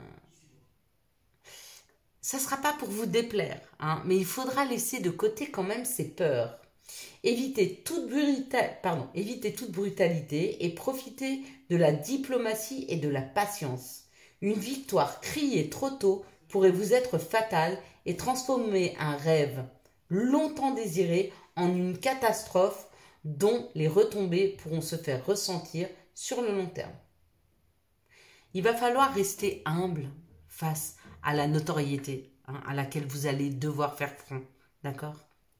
Ça ne sera pas pour vous déplaire, hein, mais il faudra laisser de côté quand même ces peurs. Évitez toute, bruta... Pardon, évitez toute brutalité et profitez de la diplomatie et de la patience. Une victoire criée trop tôt pourrait vous être fatale et transformer un rêve longtemps désiré en une catastrophe dont les retombées pourront se faire ressentir sur le long terme. Il va falloir rester humble face à la notoriété, hein, à laquelle vous allez devoir faire front, d'accord?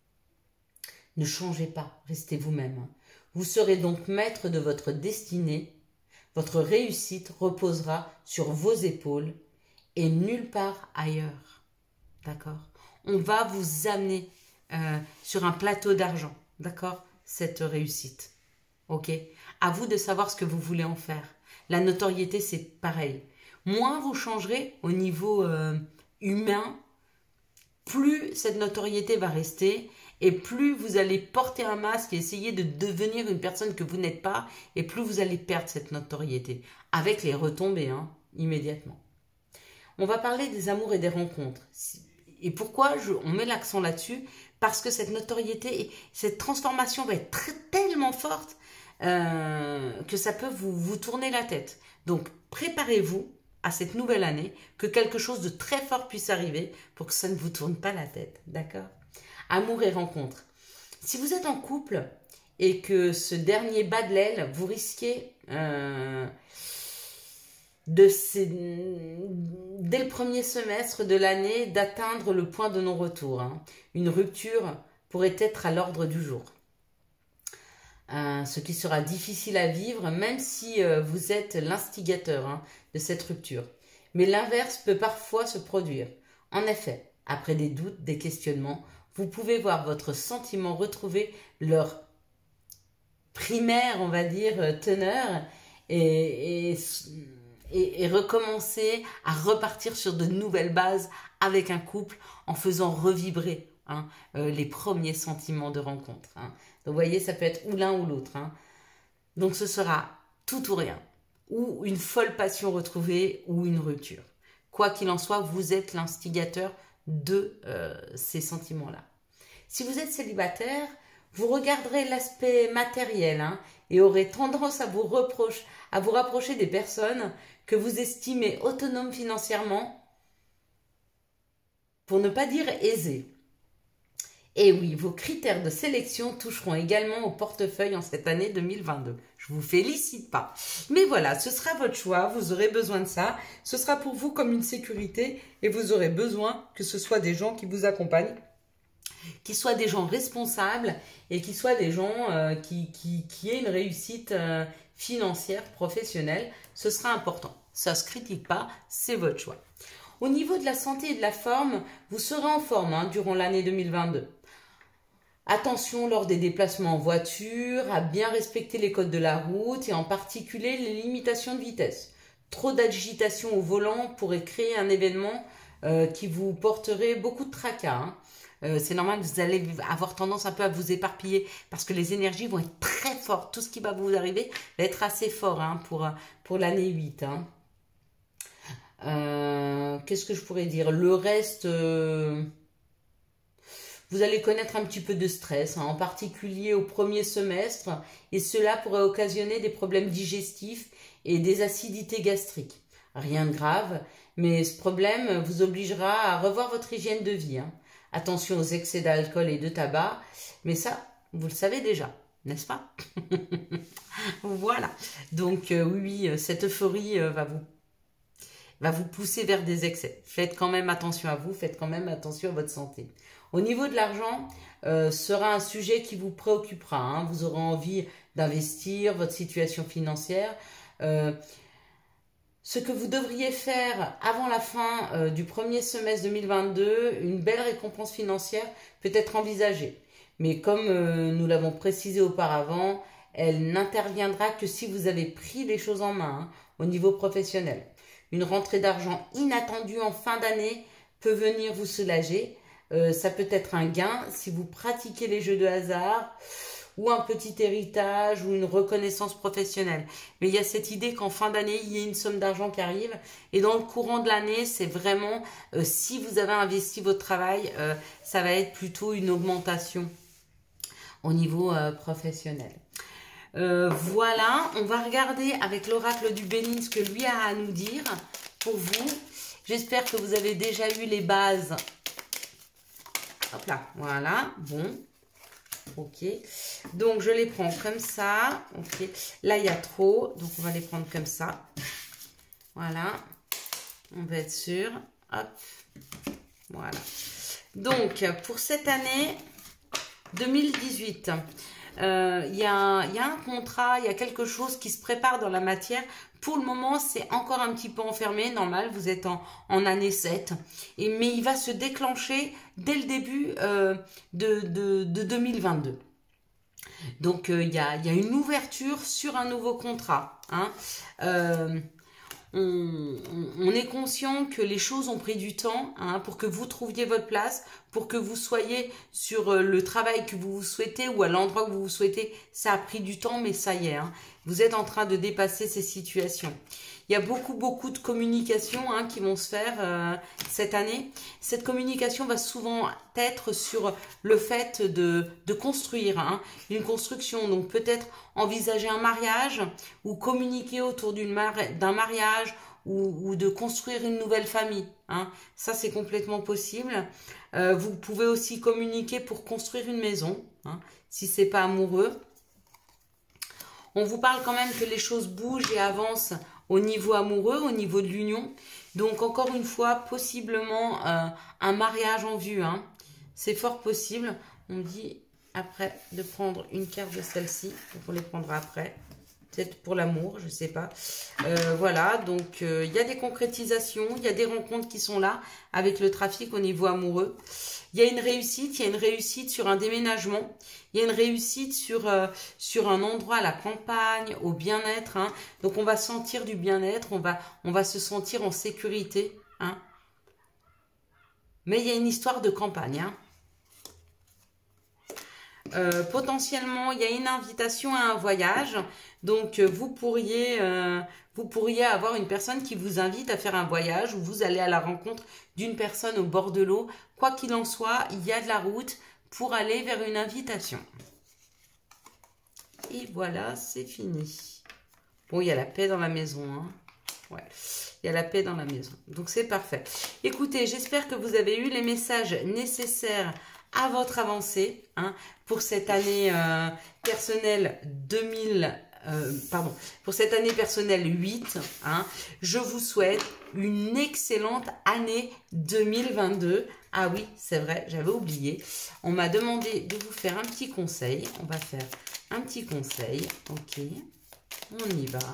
Ne changez pas, restez vous-même. Hein. Vous serez donc maître de votre destinée, votre réussite reposera sur vos épaules et nulle part ailleurs, d'accord? On va vous amener euh, sur un plateau d'argent, d'accord? Cette réussite, ok? À vous de savoir ce que vous voulez en faire. La notoriété, c'est pareil. Moins vous changerez au niveau euh, humain, plus cette notoriété va rester et plus vous allez porter un masque et essayer de devenir une personne que vous n'êtes pas et plus vous allez perdre cette notoriété avec les retombées hein, immédiatement. On va parler des amours et des rencontres. Et pourquoi je, on met l'accent là-dessus? Parce que cette notoriété et cette transformation va être très, tellement forte euh, que ça peut vous, vous tourner la tête. Donc préparez-vous à cette nouvelle année, que quelque chose de très fort puisse arriver pour que ça ne vous tourne pas la tête, d'accord? Amour et rencontre. Si vous êtes en couple et que ce dernier bat de l'aile, vous risquez euh, de ces, dès le premier semestre de l'année d'atteindre le point de non-retour. Hein. Une rupture pourrait être à l'ordre du jour. Euh, ce qui sera difficile à vivre, même si euh, vous êtes l'instigateur hein, de cette rupture. Mais l'inverse peut parfois se produire. En effet, après des doutes, des questionnements, vous pouvez voir votre sentiment retrouver leur primaire, on va dire, teneur et, et, et, et recommencer à repartir sur de nouvelles bases avec un couple en faisant revibrer hein, euh, les premiers sentiments de rencontre. Hein. Donc, vous voyez, ça peut être ou l'un ou l'autre. Hein. Donc, ce sera tout ou rien. Ou une folle passion retrouvée ou une rupture. Quoi qu'il en soit, vous êtes l'instigateur de euh, ces sentiments-là. Si vous êtes célibataire, vous regarderez l'aspect matériel hein, et aurez tendance à vous, reproche, à vous rapprocher des personnes que vous estimez autonomes financièrement, pour ne pas dire aisées. Et oui, vos critères de sélection toucheront également au portefeuille en cette année deux mille vingt-deux. Je vous félicite pas. Mais voilà, ce sera votre choix, vous aurez besoin de ça. Ce sera pour vous comme une sécurité et vous aurez besoin que ce soit des gens qui vous accompagnent, qui soient des gens responsables et qui soient des gens euh, qui, qui, qui aient une réussite euh, financière, professionnelle. Ce sera important. Ça ne se critique pas, c'est votre choix. Au niveau de la santé et de la forme, vous serez en forme hein, durant l'année deux mille vingt-deux. Attention lors des déplacements en voiture, à bien respecter les codes de la route et en particulier les limitations de vitesse. Trop d'agitation au volant pourrait créer un événement euh, qui vous porterait beaucoup de tracas. Hein. Euh, c'est normal, vous allez avoir tendance un peu à vous éparpiller parce que les énergies vont être très fortes. Tout ce qui va vous arriver va être assez fort hein, pour, pour l'année huit. Hein. Euh, Qu'est-ce que je pourrais dire? Le reste... Euh Vous allez connaître un petit peu de stress, hein, en particulier au premier semestre, et cela pourrait occasionner des problèmes digestifs et des acidités gastriques. rien de grave, mais ce problème vous obligera à revoir votre hygiène de vie. Hein. Attention aux excès d'alcool et de tabac, mais ça, vous le savez déjà, n'est-ce pas? Voilà, donc euh, oui, cette euphorie euh, va vous va vous pousser vers des excès. Faites quand même attention à vous, faites quand même attention à votre santé. Au niveau de l'argent, euh, sera un sujet qui vous préoccupera. Hein. Vous aurez envie d'investir, votre situation financière. Euh, ce que vous devriez faire avant la fin euh, du premier semestre deux mille vingt-deux, une belle récompense financière peut être envisagée. Mais comme euh, nous l'avons précisé auparavant, elle n'interviendra que si vous avez pris les choses en main hein, au niveau professionnel. Une rentrée d'argent inattendue en fin d'année peut venir vous soulager. Euh, ça peut être un gain si vous pratiquez les jeux de hasard ou un petit héritage ou une reconnaissance professionnelle. Mais il y a cette idée qu'en fin d'année, il y ait une somme d'argent qui arrive. Et dans le courant de l'année, c'est vraiment, euh, si vous avez investi votre travail, euh, ça va être plutôt une augmentation au niveau euh, professionnel. Euh, voilà, on va regarder avec l'oracle du Bénin ce que lui a à nous dire pour vous. J'espère que vous avez déjà eu les bases. Hop là, voilà, bon, ok. Donc, je les prends comme ça, ok. Là, il y a trop, donc on va les prendre comme ça. Voilà, on va être sûr, hop, voilà. Donc, pour cette année deux mille dix-huit, Euh, il y, y a un contrat, il y a quelque chose qui se prépare dans la matière. Pour le moment, c'est encore un petit peu enfermé, normal, vous êtes en, en année sept. Et, mais il va se déclencher dès le début euh, de, de, de deux mille vingt-deux. Donc, euh, il y a, il y a une ouverture sur un nouveau contrat. Hein. Euh, On, on est conscient que les choses ont pris du temps hein, pour que vous trouviez votre place, pour que vous soyez sur le travail que vous vous souhaitez ou à l'endroit que vous vous souhaitez. Ça a pris du temps, mais ça y est, hein, vous êtes en train de dépasser ces situations. Il y a beaucoup, beaucoup de communications hein, qui vont se faire euh, cette année. Cette communication va souvent être sur le fait de, de construire hein, une construction. Donc peut-être envisager un mariage ou communiquer autour d'une mari- d'un mariage ou, ou de construire une nouvelle famille. Hein. Ça, c'est complètement possible. Euh, vous pouvez aussi communiquer pour construire une maison, hein, si c'est pas amoureux. On vous parle quand même que les choses bougent et avancent au niveau amoureux, au niveau de l'union. Donc, encore une fois, possiblement euh, un mariage en vue. Hein. C'est fort possible. On me dit après de prendre une carte de celle-ci. On les prendra après. Peut-être pour l'amour, je ne sais pas. Euh, voilà, donc il euh, y a des concrétisations, il y a des rencontres qui sont là avec le trafic au niveau amoureux. Il y a une réussite, il y a une réussite sur un déménagement. Il y a une réussite sur, euh, sur un endroit à la campagne, au bien-être. Hein. Donc, on va sentir du bien-être, on va, on va se sentir en sécurité. Hein. Mais il y a une histoire de campagne. Hein. Euh, potentiellement, il y a une invitation à un voyage. Donc, euh, vous pourriez, euh, vous pourriez avoir une personne qui vous invite à faire un voyage où vous allez à la rencontre d'une personne au bord de l'eau. Quoi qu'il en soit, il y a de la route pour aller vers une invitation. Et voilà, c'est fini. Bon, il y a la paix dans la maison. Hein. Ouais, il y a la paix dans la maison. Donc, c'est parfait. Écoutez, j'espère que vous avez eu les messages nécessaires à votre avancée hein, pour cette année euh, personnelle deux mille, euh, pardon, pour cette année personnelle huit. Hein, je vous souhaite une excellente année deux mille vingt-deux. Ah oui, c'est vrai, j'avais oublié. On m'a demandé de vous faire un petit conseil. On va faire un petit conseil. Ok, on y va.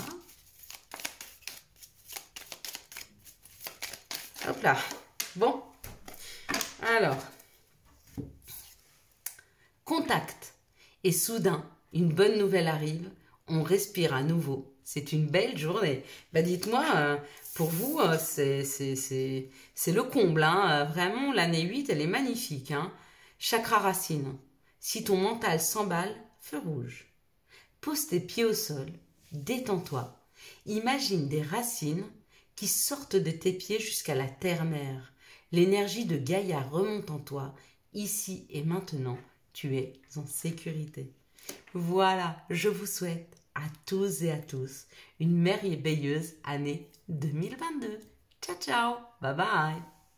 Hop là. Bon, alors... Contact. Et soudain, une bonne nouvelle arrive. On respire à nouveau. C'est une belle journée. Bah dites-moi, euh, pour vous, euh, c'est c'est le comble. Hein. Vraiment, l'année huit, elle est magnifique. Hein. Chakra racine. Si ton mental s'emballe, feu rouge. Pose tes pieds au sol. Détends-toi. Imagine des racines qui sortent de tes pieds jusqu'à la terre-mère. L'énergie de Gaïa remonte en toi, ici et maintenant. Tu es en sécurité. Voilà, je vous souhaite à tous et à tous une merveilleuse année deux mille vingt-deux. Ciao, ciao, bye bye.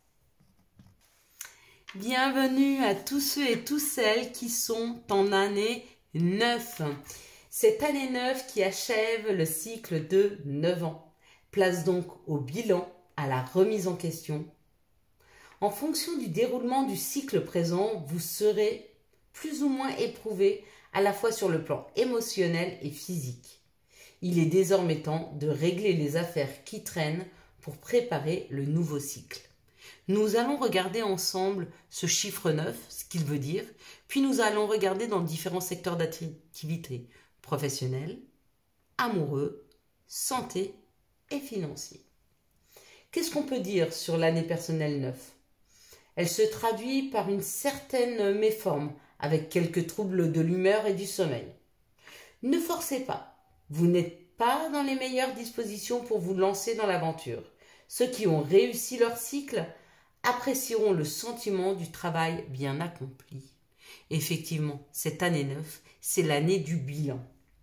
Bienvenue à tous ceux et toutes celles qui sont en année neuf. Cette année neuf qui achève le cycle de neuf ans. Place donc au bilan, à la remise en question. En fonction du déroulement du cycle présent, vous serez plus ou moins éprouvé à la fois sur le plan émotionnel et physique. Il est désormais temps de régler les affaires qui traînent pour préparer le nouveau cycle. Nous allons regarder ensemble ce chiffre neuf, ce qu'il veut dire, puis nous allons regarder dans différents secteurs d'activité professionnelle, amoureux, santé et financier. Qu'est-ce qu'on peut dire sur l'année personnelle neuf? Elle se traduit par une certaine méforme, avec quelques troubles de l'humeur et du sommeil. Ne forcez pas, vous n'êtes pas dans les meilleures dispositions pour vous lancer dans l'aventure. Ceux qui ont réussi leur cycle apprécieront le sentiment du travail bien accompli. Effectivement, cette année neuf, c'est l'année du bilan.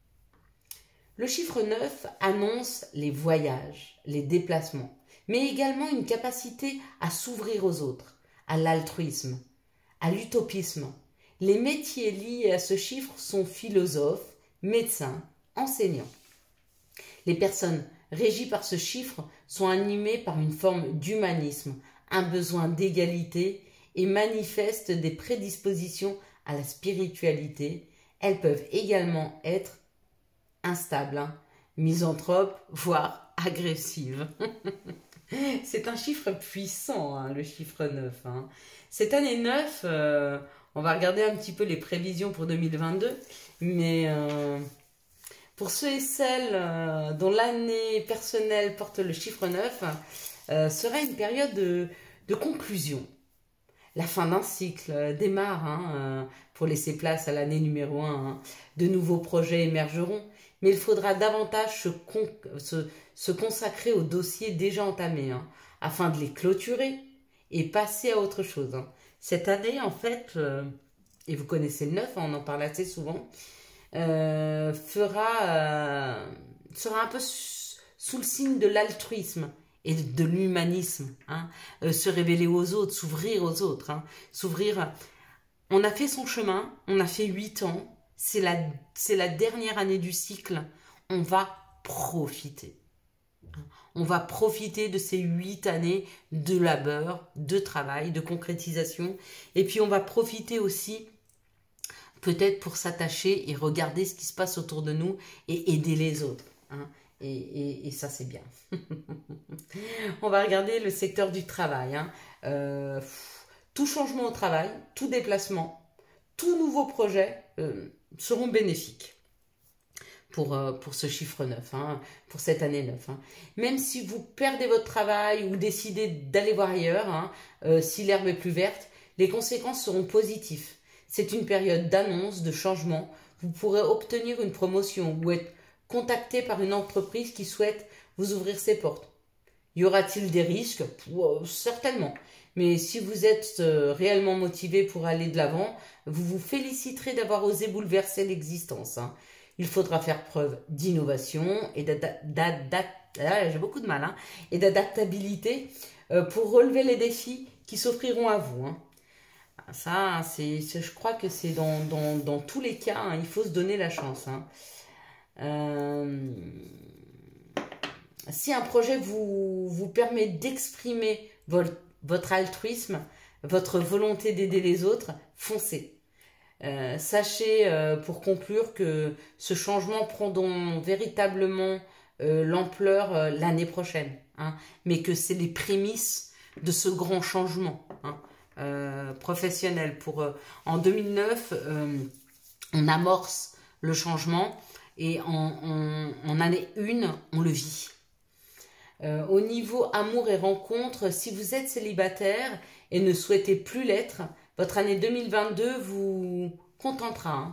Le chiffre neuf annonce les voyages, les déplacements, mais également une capacité à s'ouvrir aux autres, à l'altruisme, à l'utopisme. Les métiers liés à ce chiffre sont philosophes, médecins, enseignants. Les personnes régies par ce chiffre sont animées par une forme d'humanisme, un besoin d'égalité et manifestent des prédispositions à la spiritualité. Elles peuvent également être instables, hein, misanthropes, voire agressives. C'est un chiffre puissant, hein, le chiffre neuf. Hein. Cette année neuf, euh, on va regarder un petit peu les prévisions pour deux mille vingt-deux, mais euh, pour ceux et celles euh, dont l'année personnelle porte le chiffre neuf, euh, sera une période de, de conclusion. La fin d'un cycle euh, démarre hein, euh, pour laisser place à l'année numéro un. Hein. De nouveaux projets émergeront, mais il faudra davantage se, con se, se consacrer aux dossiers déjà entamés, hein, afin de les clôturer et passer à autre chose. Hein. Cette année, en fait, euh, et vous connaissez le neuf, hein, on en parle assez souvent, euh, fera, euh, sera un peu sous le signe de l'altruisme et de l'humanisme, hein, euh, se révéler aux autres, s'ouvrir aux autres, hein, s'ouvrir. On a fait son chemin, on a fait huit ans, c'est la, c'est la dernière année du cycle, on va profiter. On va profiter de ces huit années de labeur, de travail, de concrétisation, et puis on va profiter aussi peut-être pour s'attacher et regarder ce qui se passe autour de nous et aider les autres, hein. Et, et, et ça, c'est bien. On va regarder le secteur du travail. Hein. Euh, tout changement au travail, tout déplacement, tout nouveau projet euh, seront bénéfiques pour, euh, pour ce chiffre neuf, hein, pour cette année neuf. Hein. Même si vous perdez votre travail ou décidez d'aller voir ailleurs, hein, euh, si l'herbe est plus verte, les conséquences seront positives. C'est une période d'annonce, de changement. Vous pourrez obtenir une promotion ou être contacté par une entreprise qui souhaite vous ouvrir ses portes. Y aura-t-il des risques? Wow, certainement. Mais si vous êtes euh, réellement motivé pour aller de l'avant, vous vous féliciterez d'avoir osé bouleverser l'existence. Hein. Il faudra faire preuve d'innovation et d'adaptabilité euh, pour relever les défis qui s'offriront à vous. Hein. Ça, c'est, je crois que c'est dans, dans, dans tous les cas, hein, il faut se donner la chance. Hein. Euh, si un projet vous, vous permet d'exprimer votre, votre altruisme, votre volonté d'aider les autres, foncez. Euh, sachez, euh, pour conclure, que ce changement prend donc véritablement euh, l'ampleur euh, l'année prochaine, hein, mais que c'est les prémices de ce grand changement hein, euh, professionnel. Pour, euh, en deux mille neuf, euh, on amorce le changement. Et en, en, en année une, on le vit. Euh, au niveau amour et rencontre, si vous êtes célibataire et ne souhaitez plus l'être, votre année deux mille vingt-deux vous contentera. Hein.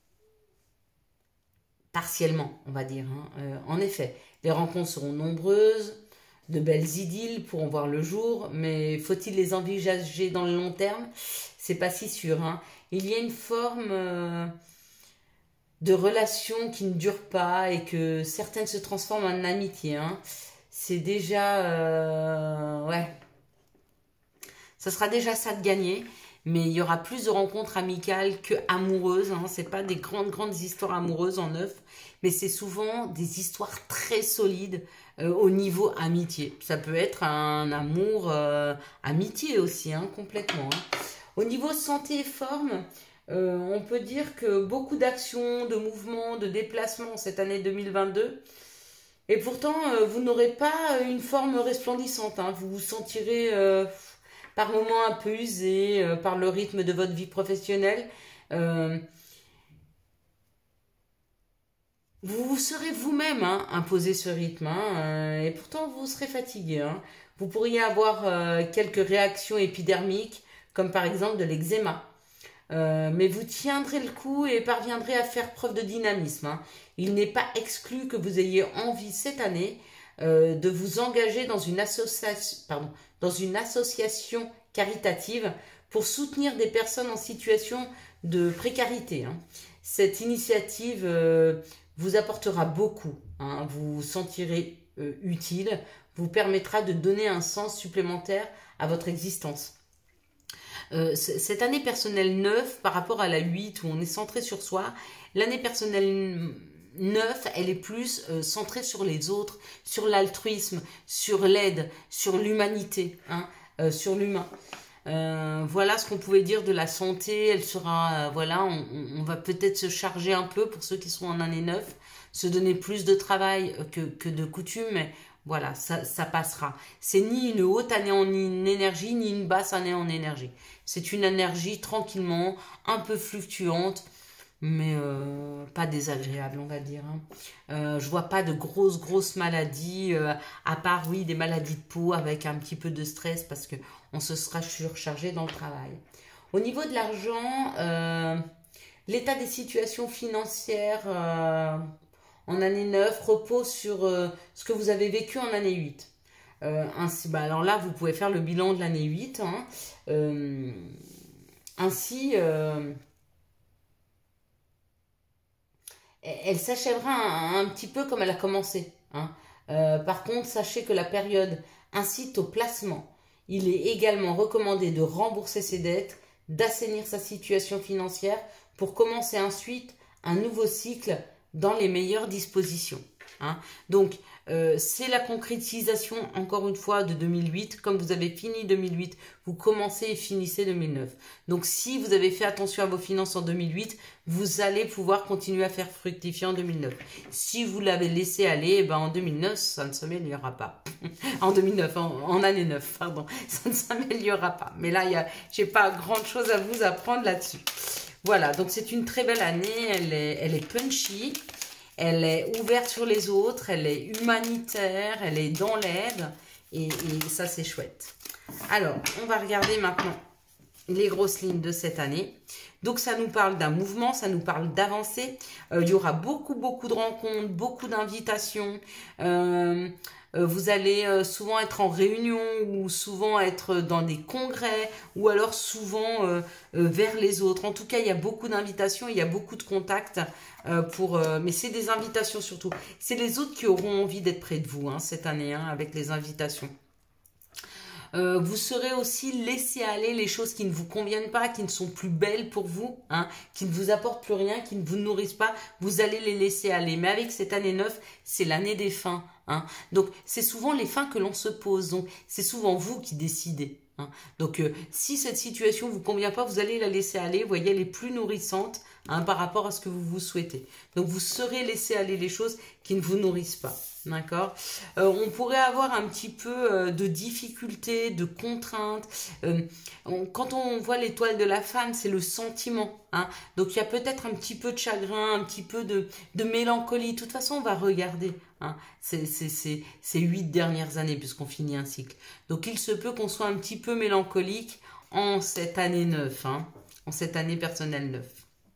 Partiellement, on va dire. Hein. Euh, en effet, les rencontres seront nombreuses, de belles idylles pourront voir le jour, mais faut-il les envisager dans le long terme? C'est pas si sûr. Hein. Il y a une forme... Euh, de relations qui ne durent pas et que certaines se transforment en amitié. Hein. C'est déjà... Euh, ouais. Ça sera déjà ça de gagner. Mais il y aura plus de rencontres amicales que amoureuses. Hein. Ce n'est pas des grandes, grandes histoires amoureuses en neuf. Mais c'est souvent des histoires très solides euh, au niveau amitié. Ça peut être un amour euh, amitié aussi, hein, complètement. Hein. Au niveau santé et forme, euh, on peut dire que beaucoup d'actions, de mouvements, de déplacements cette année deux mille vingt-deux. Et pourtant, euh, vous n'aurez pas une forme resplendissante. Hein. Vous vous sentirez euh, par moments un peu usé euh, par le rythme de votre vie professionnelle. Euh, vous vous serez vous-même hein, imposé ce rythme. Hein, euh, et pourtant, vous serez fatigué. Hein. Vous pourriez avoir euh, quelques réactions épidermiques, comme par exemple de l'eczéma. Euh, mais vous tiendrez le coup et parviendrez à faire preuve de dynamisme. Hein. Il n'est pas exclu que vous ayez envie cette année euh, de vous engager dans une, association, pardon, dans une association caritative pour soutenir des personnes en situation de précarité. Hein. Cette initiative euh, vous apportera beaucoup. Hein. Vous vous sentirez euh, utile, vous permettra de donner un sens supplémentaire à votre existence. Euh, cette année personnelle neuf par rapport à la huit où on est centré sur soi, l'année personnelle neuf, elle est plus euh, centrée sur les autres, sur l'altruisme, sur l'aide, sur l'humanité, hein, euh, sur l'humain. Euh, voilà ce qu'on pouvait dire de la santé. Elle sera, euh, voilà, on, on va peut-être se charger un peu pour ceux qui sont en année neuf, se donner plus de travail que, que de coutume, mais voilà, ça, ça passera. C'est ni une haute année en énergie, ni une basse année en énergie. C'est une énergie tranquillement, un peu fluctuante, mais euh, pas désagréable, on va dire. Hein. Euh, je vois pas de grosses, grosses maladies, euh, à part, oui, des maladies de peau avec un petit peu de stress parce qu'on se sera surchargé dans le travail. Au niveau de l'argent, euh, l'état des situations financières... Euh, en année neuf repose sur euh, ce que vous avez vécu en année huit. Euh, ainsi, bah alors là, vous pouvez faire le bilan de l'année huit. Hein. Euh, ainsi, euh, elle s'achèvera un, un petit peu comme elle a commencé. Hein. Euh, par contre, sachez que la période incite au placement. Il est également recommandé de rembourser ses dettes, d'assainir sa situation financière pour commencer ensuite un nouveau cycle dans les meilleures dispositions. Hein. Donc, euh, c'est la concrétisation, encore une fois, de deux mille huit. Comme vous avez fini deux mille huit, vous commencez et finissez deux mille neuf. Donc, si vous avez fait attention à vos finances en deux mille huit, vous allez pouvoir continuer à faire fructifier en deux mille neuf. Si vous l'avez laissé aller, ben en deux mille neuf, ça ne s'améliorera pas. en deux mille neuf, en, en année neuf, pardon. Ça ne s'améliorera pas. Mais là, je n'ai pas grand chose à vous apprendre là-dessus. Voilà, donc c'est une très belle année, elle est, elle est punchy, elle est ouverte sur les autres, elle est humanitaire, elle est dans l'aide, et, et ça c'est chouette. Alors, on va regarder maintenant les grosses lignes de cette année. Donc ça nous parle d'un mouvement, ça nous parle d'avancée, euh, il y aura beaucoup, beaucoup de rencontres, beaucoup d'invitations, euh, Euh, vous allez euh, souvent être en réunion ou souvent être dans des congrès ou alors souvent euh, euh, vers les autres. En tout cas, il y a beaucoup d'invitations, il y a beaucoup de contacts euh, pour... Euh, mais c'est des invitations surtout. C'est les autres qui auront envie d'être près de vous hein, cette année hein, avec les invitations. Euh, vous serez aussi laissé aller les choses qui ne vous conviennent pas, qui ne sont plus belles pour vous, hein, qui ne vous apportent plus rien, qui ne vous nourrissent pas. Vous allez les laisser aller. Mais avec cette année neuf, c'est l'année des fins. Hein. Donc, c'est souvent les fins que l'on se pose. Donc, c'est souvent vous qui décidez. Hein. Donc, euh, si cette situation ne vous convient pas, vous allez la laisser aller. Vous voyez, elle est plus nourrissante hein, par rapport à ce que vous vous souhaitez. Donc, vous serez laissé aller les choses qui ne vous nourrissent pas. D'accord. Euh, on pourrait avoir un petit peu euh, de difficultés, de contraintes. Euh, on, quand on voit l'étoile de la femme, c'est le sentiment. Hein. Donc, il y a peut-être un petit peu de chagrin, un petit peu de, de mélancolie. De toute façon, on va regarder hein, ces, ces, ces, ces huit dernières années puisqu'on finit un cycle. Donc, il se peut qu'on soit un petit peu mélancolique en cette année neuf, hein, en cette année personnelle neuf.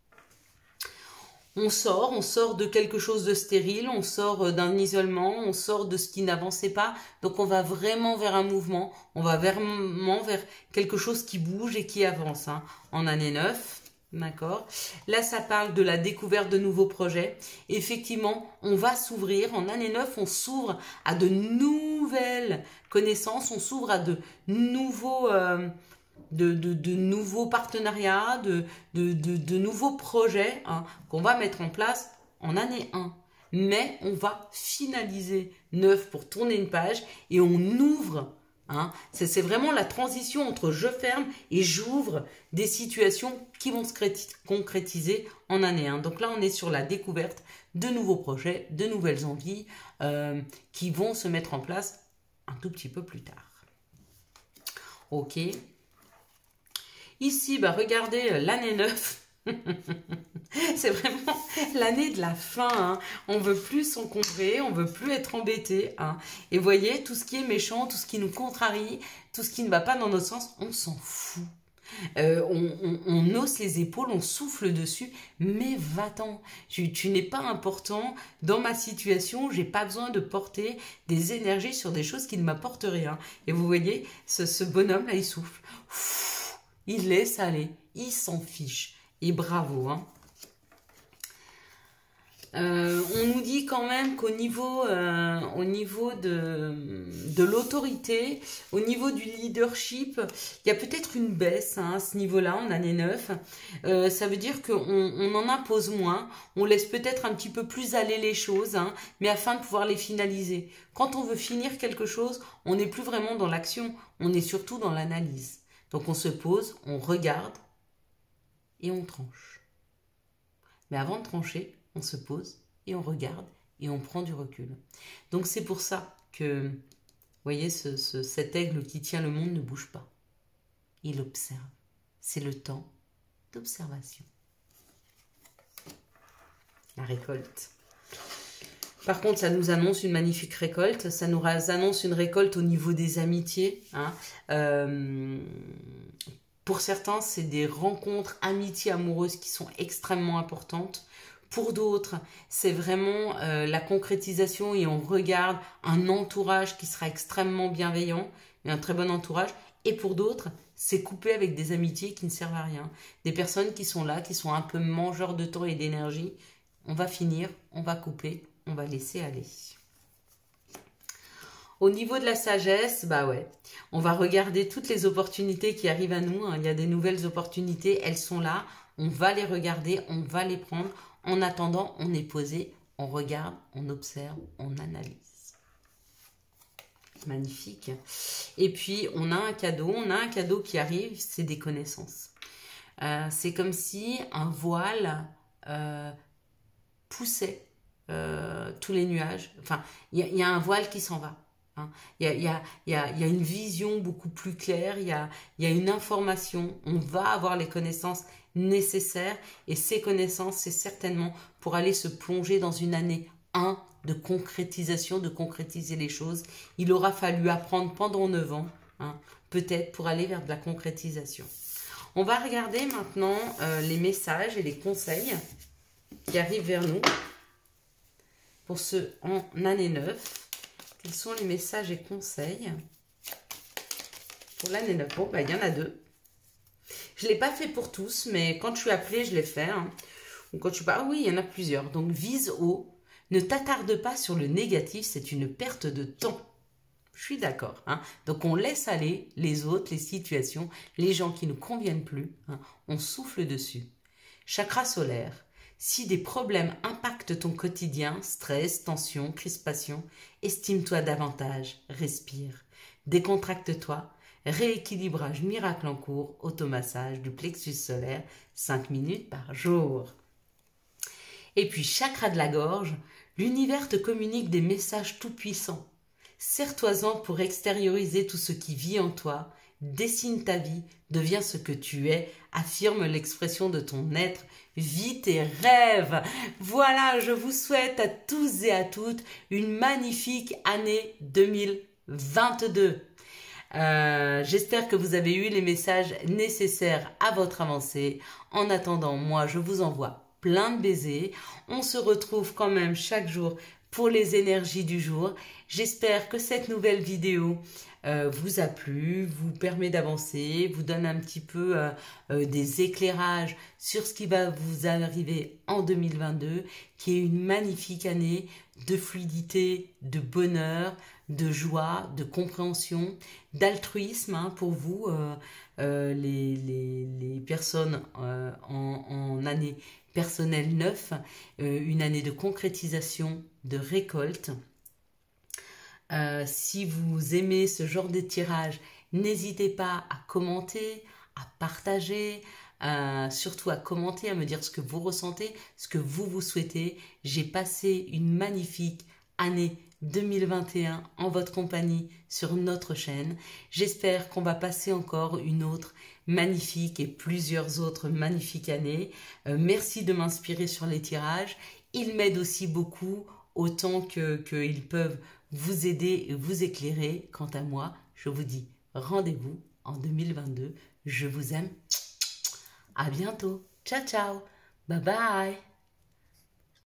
On sort, on sort de quelque chose de stérile, on sort d'un isolement, on sort de ce qui n'avançait pas. Donc on va vraiment vers un mouvement, on va vraiment vers quelque chose qui bouge et qui avance hein, en année neuf. D'accord. Là, ça parle de la découverte de nouveaux projets. Effectivement, on va s'ouvrir. En année neuf, on s'ouvre à de nouvelles connaissances. On s'ouvre à de nouveaux, euh, de, de, de nouveaux partenariats, de, de, de, de nouveaux projets hein, qu'on va mettre en place en année un. Mais on va finaliser neuf pour tourner une page et on ouvre. Hein. C'est vraiment la transition entre je ferme et j'ouvre des situations qui vont se concrétiser en année un. Donc là, on est sur la découverte de nouveaux projets, de nouvelles envies euh, qui vont se mettre en place un tout petit peu plus tard. Ok. Ici, bah, regardez l'année neuf. C'est vraiment l'année de la fin. Hein. On veut plus s'encombrer, on veut plus être embêté. Hein. Et vous voyez, tout ce qui est méchant, tout ce qui nous contrarie, tout ce qui ne va pas dans notre sens, on s'en fout. Euh, on, on, on hausse les épaules, on souffle dessus, mais va-t'en. Tu, tu n'es pas important dans ma situation, j'ai pas besoin de porter des énergies sur des choses qui ne m'apportent rien. Et vous voyez, ce, ce bonhomme-là, il souffle. Ouh, il laisse aller, il s'en fiche. Et bravo, hein. Euh, on nous dit quand même qu'au niveau, euh, au niveau de, de l'autorité, au niveau du leadership, il y a peut-être une baisse hein, à ce niveau-là, en année neuf. Euh, ça veut dire qu'on on en impose moins, on laisse peut-être un petit peu plus aller les choses, hein, mais afin de pouvoir les finaliser. Quand on veut finir quelque chose, on n'est plus vraiment dans l'action, on est surtout dans l'analyse. Donc on se pose, on regarde, et on tranche. Mais avant de trancher, on se pose et on regarde et on prend du recul. Donc c'est pour ça que, vous voyez, ce, ce, cet aigle qui tient le monde ne bouge pas. Il observe. C'est le temps d'observation. La récolte. Par contre, ça nous annonce une magnifique récolte. Ça nous annonce une récolte au niveau des amitiés. Hein. Euh, Pour certains, c'est des rencontres, amitiés amoureuses qui sont extrêmement importantes. Pour d'autres, c'est vraiment euh, la concrétisation et on regarde un entourage qui sera extrêmement bienveillant, mais un très bon entourage. Et pour d'autres, c'est couper avec des amitiés qui ne servent à rien. Des personnes qui sont là, qui sont un peu mangeurs de temps et d'énergie. On va finir, on va couper, on va laisser aller. Au niveau de la sagesse, bah ouais, on va regarder toutes les opportunités qui arrivent à nous. Hein. Il y a des nouvelles opportunités, elles sont là. On va les regarder, on va les prendre. En attendant, on est posé, on regarde, on observe, on analyse. Magnifique. Et puis, on a un cadeau, on a un cadeau qui arrive, c'est des connaissances. Euh, c'est comme si un voile euh, poussait euh, tous les nuages. Enfin, il y, y a un voile qui s'en va. Hein. Il y a, y, a, y, a, y a une vision beaucoup plus claire, il y a, y a une information, on va avoir les connaissances nécessaires et ces connaissances, c'est certainement pour aller se plonger dans une année un de concrétisation, de concrétiser les choses. Il aura fallu apprendre pendant neuf ans, hein, peut-être pour aller vers de la concrétisation. On va regarder maintenant euh, les messages et les conseils qui arrivent vers nous pour ceux en année neuf. Quels sont les messages et conseils pour l'année neuf? Bon, bah, il y en a deux. Je ne l'ai pas fait pour tous, mais quand je suis appelée, je l'ai fait. Hein. Ou quand je suis pas... Ah oui, il y en a plusieurs. Donc, vise haut. Ne t'attarde pas sur le négatif, c'est une perte de temps. Je suis d'accord. Hein. Donc, on laisse aller les autres, les situations, les gens qui ne nous conviennent plus. Hein. On souffle dessus. Chakra solaire. Si des problèmes impactent ton quotidien, stress, tension, crispation, estime-toi davantage, respire, décontracte-toi, rééquilibrage miracle en cours, automassage du plexus solaire, cinq minutes par jour. Et puis, chakra de la gorge, l'univers te communique des messages tout-puissants. Serre-toi-en pour extérioriser tout ce qui vit en toi, dessine ta vie, deviens ce que tu es, affirme l'expression de ton être, vis tes rêves. Voilà, je vous souhaite à tous et à toutes une magnifique année deux mille vingt-deux. Euh, j'espère que vous avez eu les messages nécessaires à votre avancée. En attendant, moi, je vous envoie plein de baisers. On se retrouve quand même chaque jour pour les énergies du jour. J'espère que cette nouvelle vidéo euh, vous a plu, vous permet d'avancer, vous donne un petit peu euh, euh, des éclairages sur ce qui va vous arriver en deux mille vingt-deux, qui est une magnifique année de fluidité, de bonheur, de joie, de compréhension, d'altruisme hein, pour vous, euh, euh, les, les, les personnes euh, en, en année personnelle neuf, euh, une année de concrétisation, de récolte. Euh, si vous aimez ce genre de tirage, n'hésitez pas à commenter, à partager, euh, surtout à commenter, à me dire ce que vous ressentez, ce que vous vous souhaitez. J'ai passé une magnifique année deux mille vingt et un en votre compagnie sur notre chaîne. J'espère qu'on va passer encore une autre magnifique et plusieurs autres magnifiques années. Euh, merci de m'inspirer sur les tirages. Ils m'aident aussi beaucoup, autant que qu'ils peuvent vous aider et vous éclairer. Quant à moi, je vous dis rendez-vous en deux mille vingt-deux. Je vous aime. À bientôt. Ciao, ciao. Bye bye.